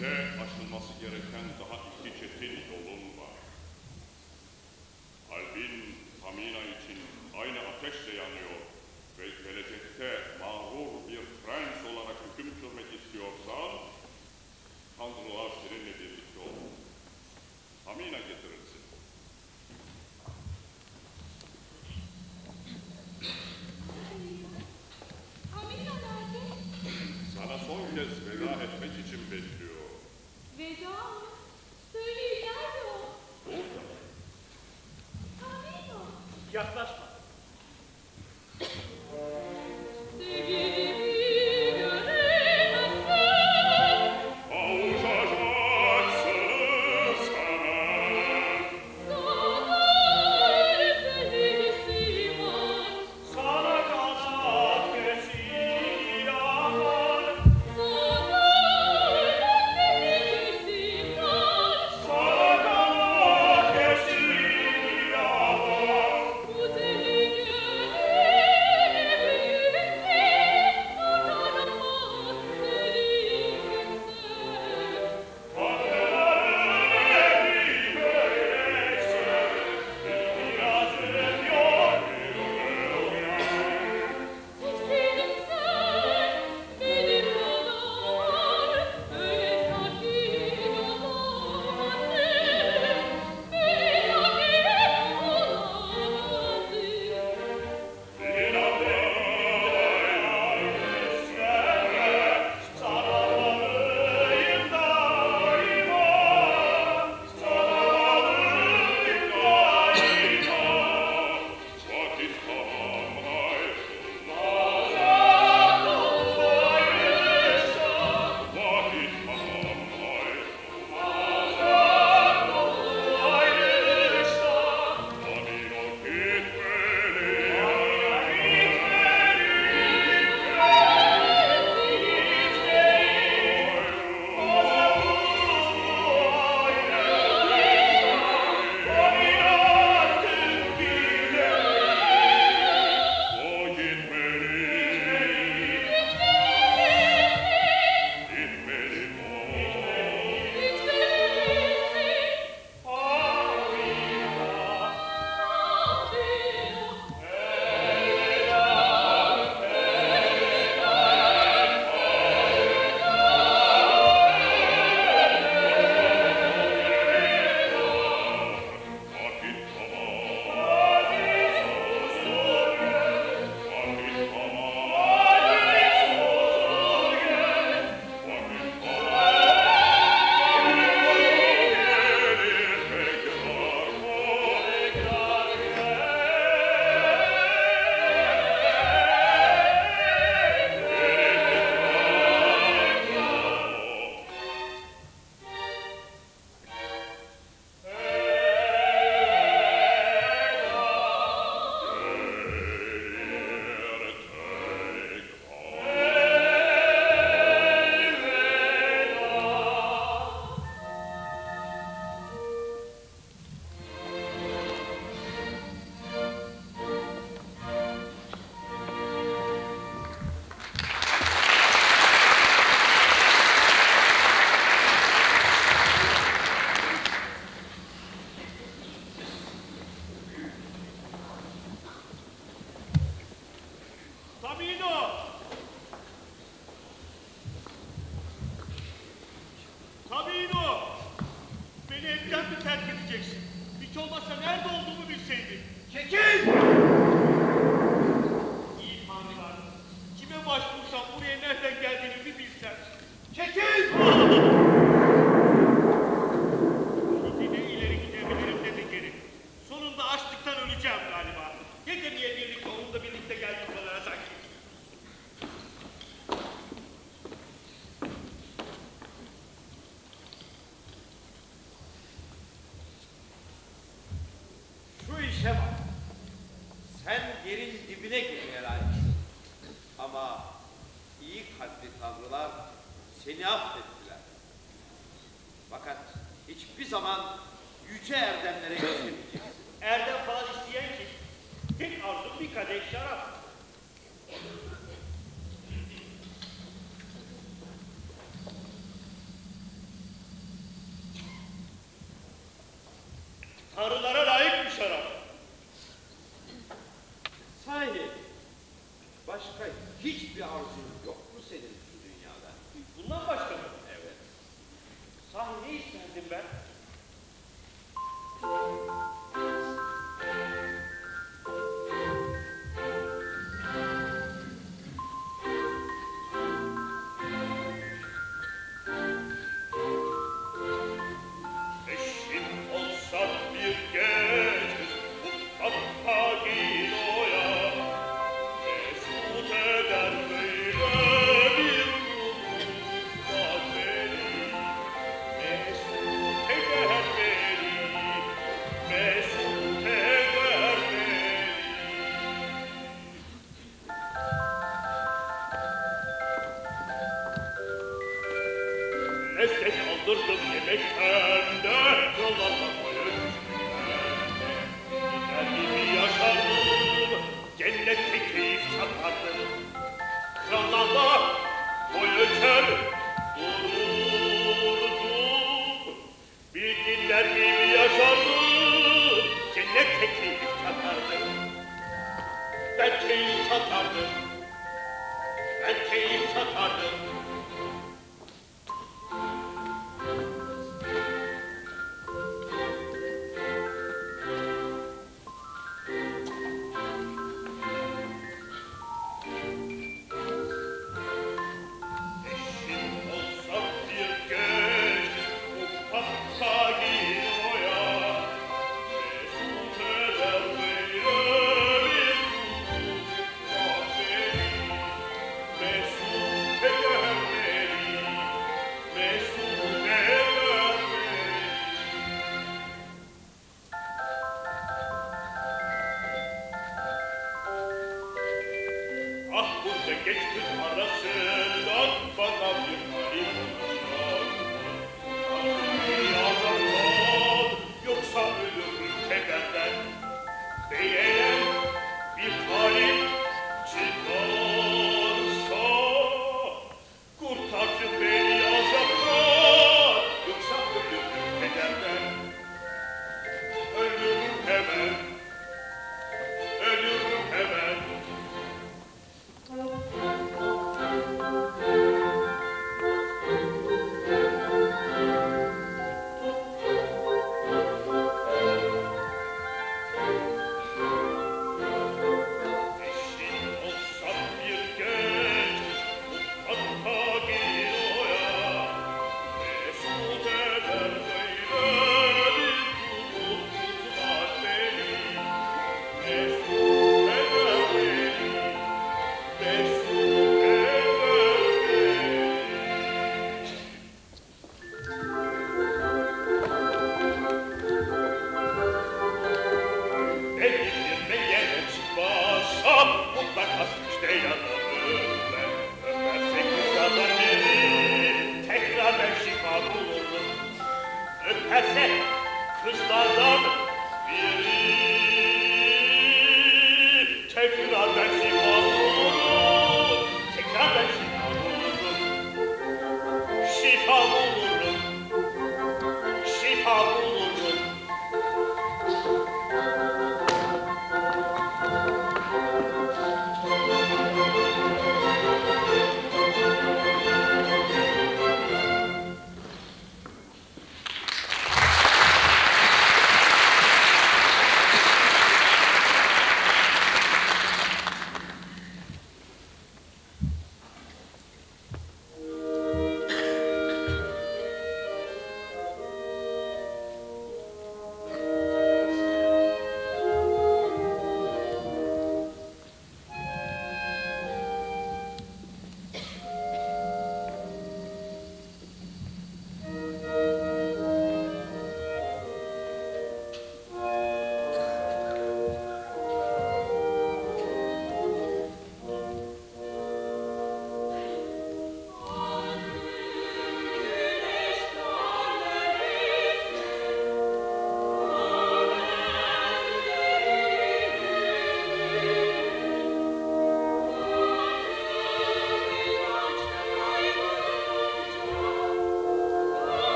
önünde aşılması gereken daha iki çetin yolun var. Kalbin Tamina için aynı ateşle yanıyor ve gelecekte mağrur bir prens olarak hüküm sürmek istiyorsan, Tanrılar seninle birlikte olur. Tamina getirirsin. Tamina nerede? Sana son kez veda etmek için bekliyor. Veda mı? Söyleyin nerede o? Burada. Tamina. Yaklaşma. Sevgilimi göremezsem Kavuşacaksınız hemen. sana öfkelisi var. Sana kanat kesiyor. Sana öfkelisi var. Sana kanat kesiyor. Bu deli işe bak. Sen yerin dibine girmeye layıksın. Ama iyi kalpli tanrılar seni affettiler. Fakat hiçbir zaman yüce erdemlere geçemeyeceksin. Erdem falan isteyen kim? Tek arzum bir kadeh şarap. ben? Eşim olsa bir gece mutlaka gidoya mesut eder böyle bir ruhsat beni mesut eder beni mesut eder beni. Lezzet aldırdım yemekten de yollanmamayı düşünmekten. Gider gibi yaşardım, cennette keyif çatardım. Krallarda boyunca dururdum. Bir dinler gibi yaşardım, cennette keyif çatardım. Ben keyif çatardım, ben keyif çatardım. Eşim olsa bir genç, mutlaka gidoya mesut eder böyle bir ruhsat beni mesut eder beni mesut eder beni. Ah bunca genç kız arasından bana bir halim ulaşar. Bir yalandan yoksa ölürüm kederden. Beğenen bir halim çıkarsa kurtarsın beni azaptan. Yoksa ölürüm kederden. Ölürüm hemen, ölürüm hemen. Eşim olsa bir genç, mutlaka gidoya mesut eder böyle bir ruhsat beni mesut eder beni mesut eder beni. Benimle çıkmazsa mutlaka suçta yanarım ben. Öpersek kızlardan biri tekrar ben şifa bulurum. Öpersek kızlardan biri tekrar ben şifa bulurum. Tekrar ben şifa bulurum. Şifa bulurum. Şifa bulurum.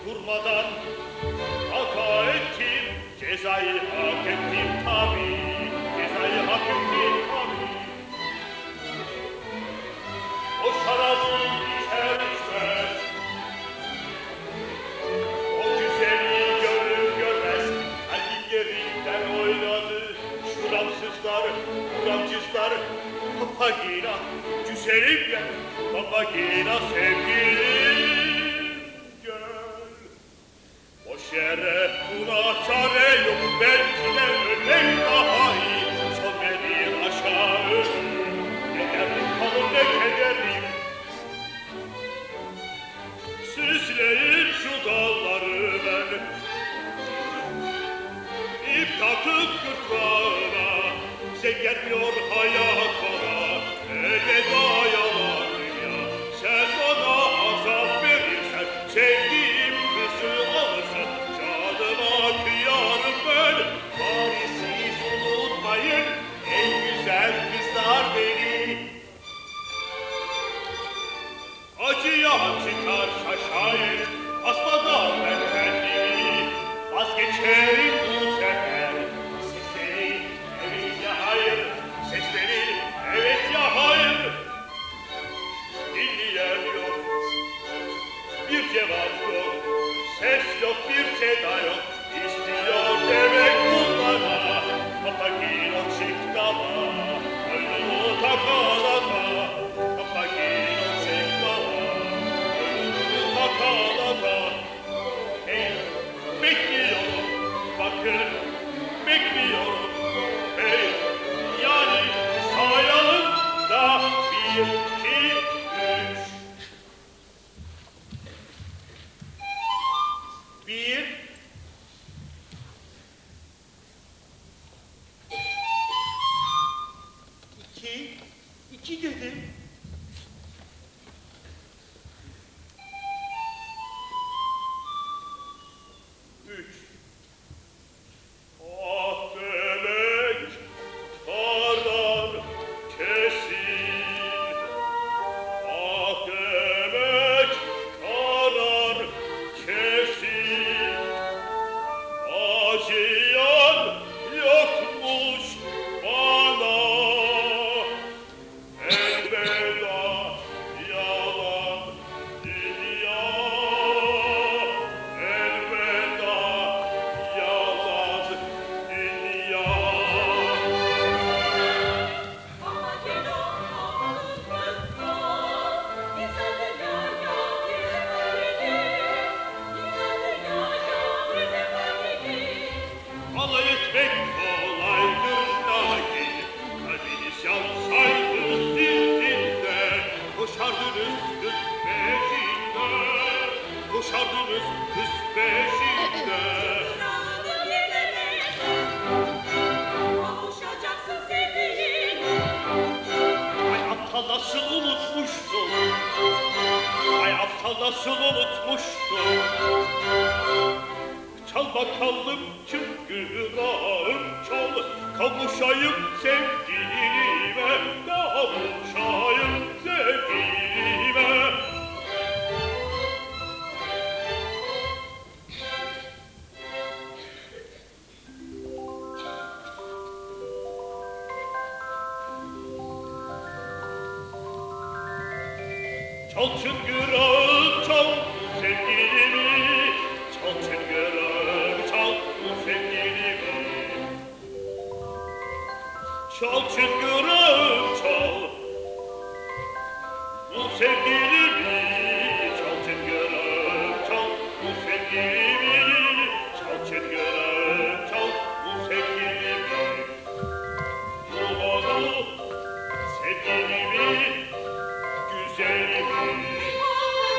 durmadan hata ettim, cezayı hak ettim tabii, cezayı hak ettim tabii. O şarabı içer içmez, o güzeli görür görmez, kalbim yerinden oynadı. Şuramsızlar, kuramcızlar, Papagina, güzelim gel, Papagina sevgilim gel. Boş yere buna çare yok, belki de ölmek daha iyi. Son beni aşağı, ne derdim kalır ne kederim. Süsleyin şu dalları ben, İp takıp gırtlağına, sen gelmiyor hayat bana, elveda yalan dünya. Sen bana azap verirsen, sevdiğim kızı alırsın, canıma kıyarım ben. Bari siz unutmayın, en güzel kızlar beni. Acıya çıkar şaşayır, asmadan ben kendimi, vazgeçerim bu sefer. Sesleri evet ya hayır, sesleri evet ya hayır. Dinleyen yok, bir cevap yok, ses yok, bir seda yok. İstiyor demek bunlara, Papagino çiftama, önünü takalata, Papagino çiftama, önünü takalata. Hey, bekliyorum, bakın, bekliyorum. Hey, yani sayalım da bir, iki, üç. Bir, iki, iki dedim. Üç. Ah demek kardan kesin. Ah demek karar kesin. Acıyan yokmuş bana. Elveda yalan dünya. Elveda yalan dünya. Papageno aklımızda, güzel dünyaya bize vakit, güzel dünyaya bize vakit. Alay etmek kolaydır lakin kalbiniz yansaydı zilzinde, koşardınız kız peşinde, koşardınız kız peşinde. Sıranı bilerek kavuşacaksın sevgiline. Ay aptal nasıl unutmuştum, ay aptal nasıl unutmuştum. Çal bakalım çıngırağım çal, kavuşayım sevgilime, kavuşayım sevgilime. Çal çıngırağı çal sevgilimi, çal çıngırağı çal sevgilimi. Çal çıngırağı çal bu sevgilimi, çal çıngırağı çal bu sevgilimi, çal çıngırağı çal bu sevgilimi. Bu onu sevgilimi, güzelimi.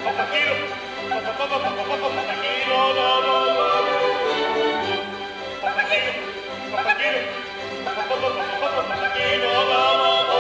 Papagino, papagino, no, no, no. Papagino, papagino, papagino, no, no, no.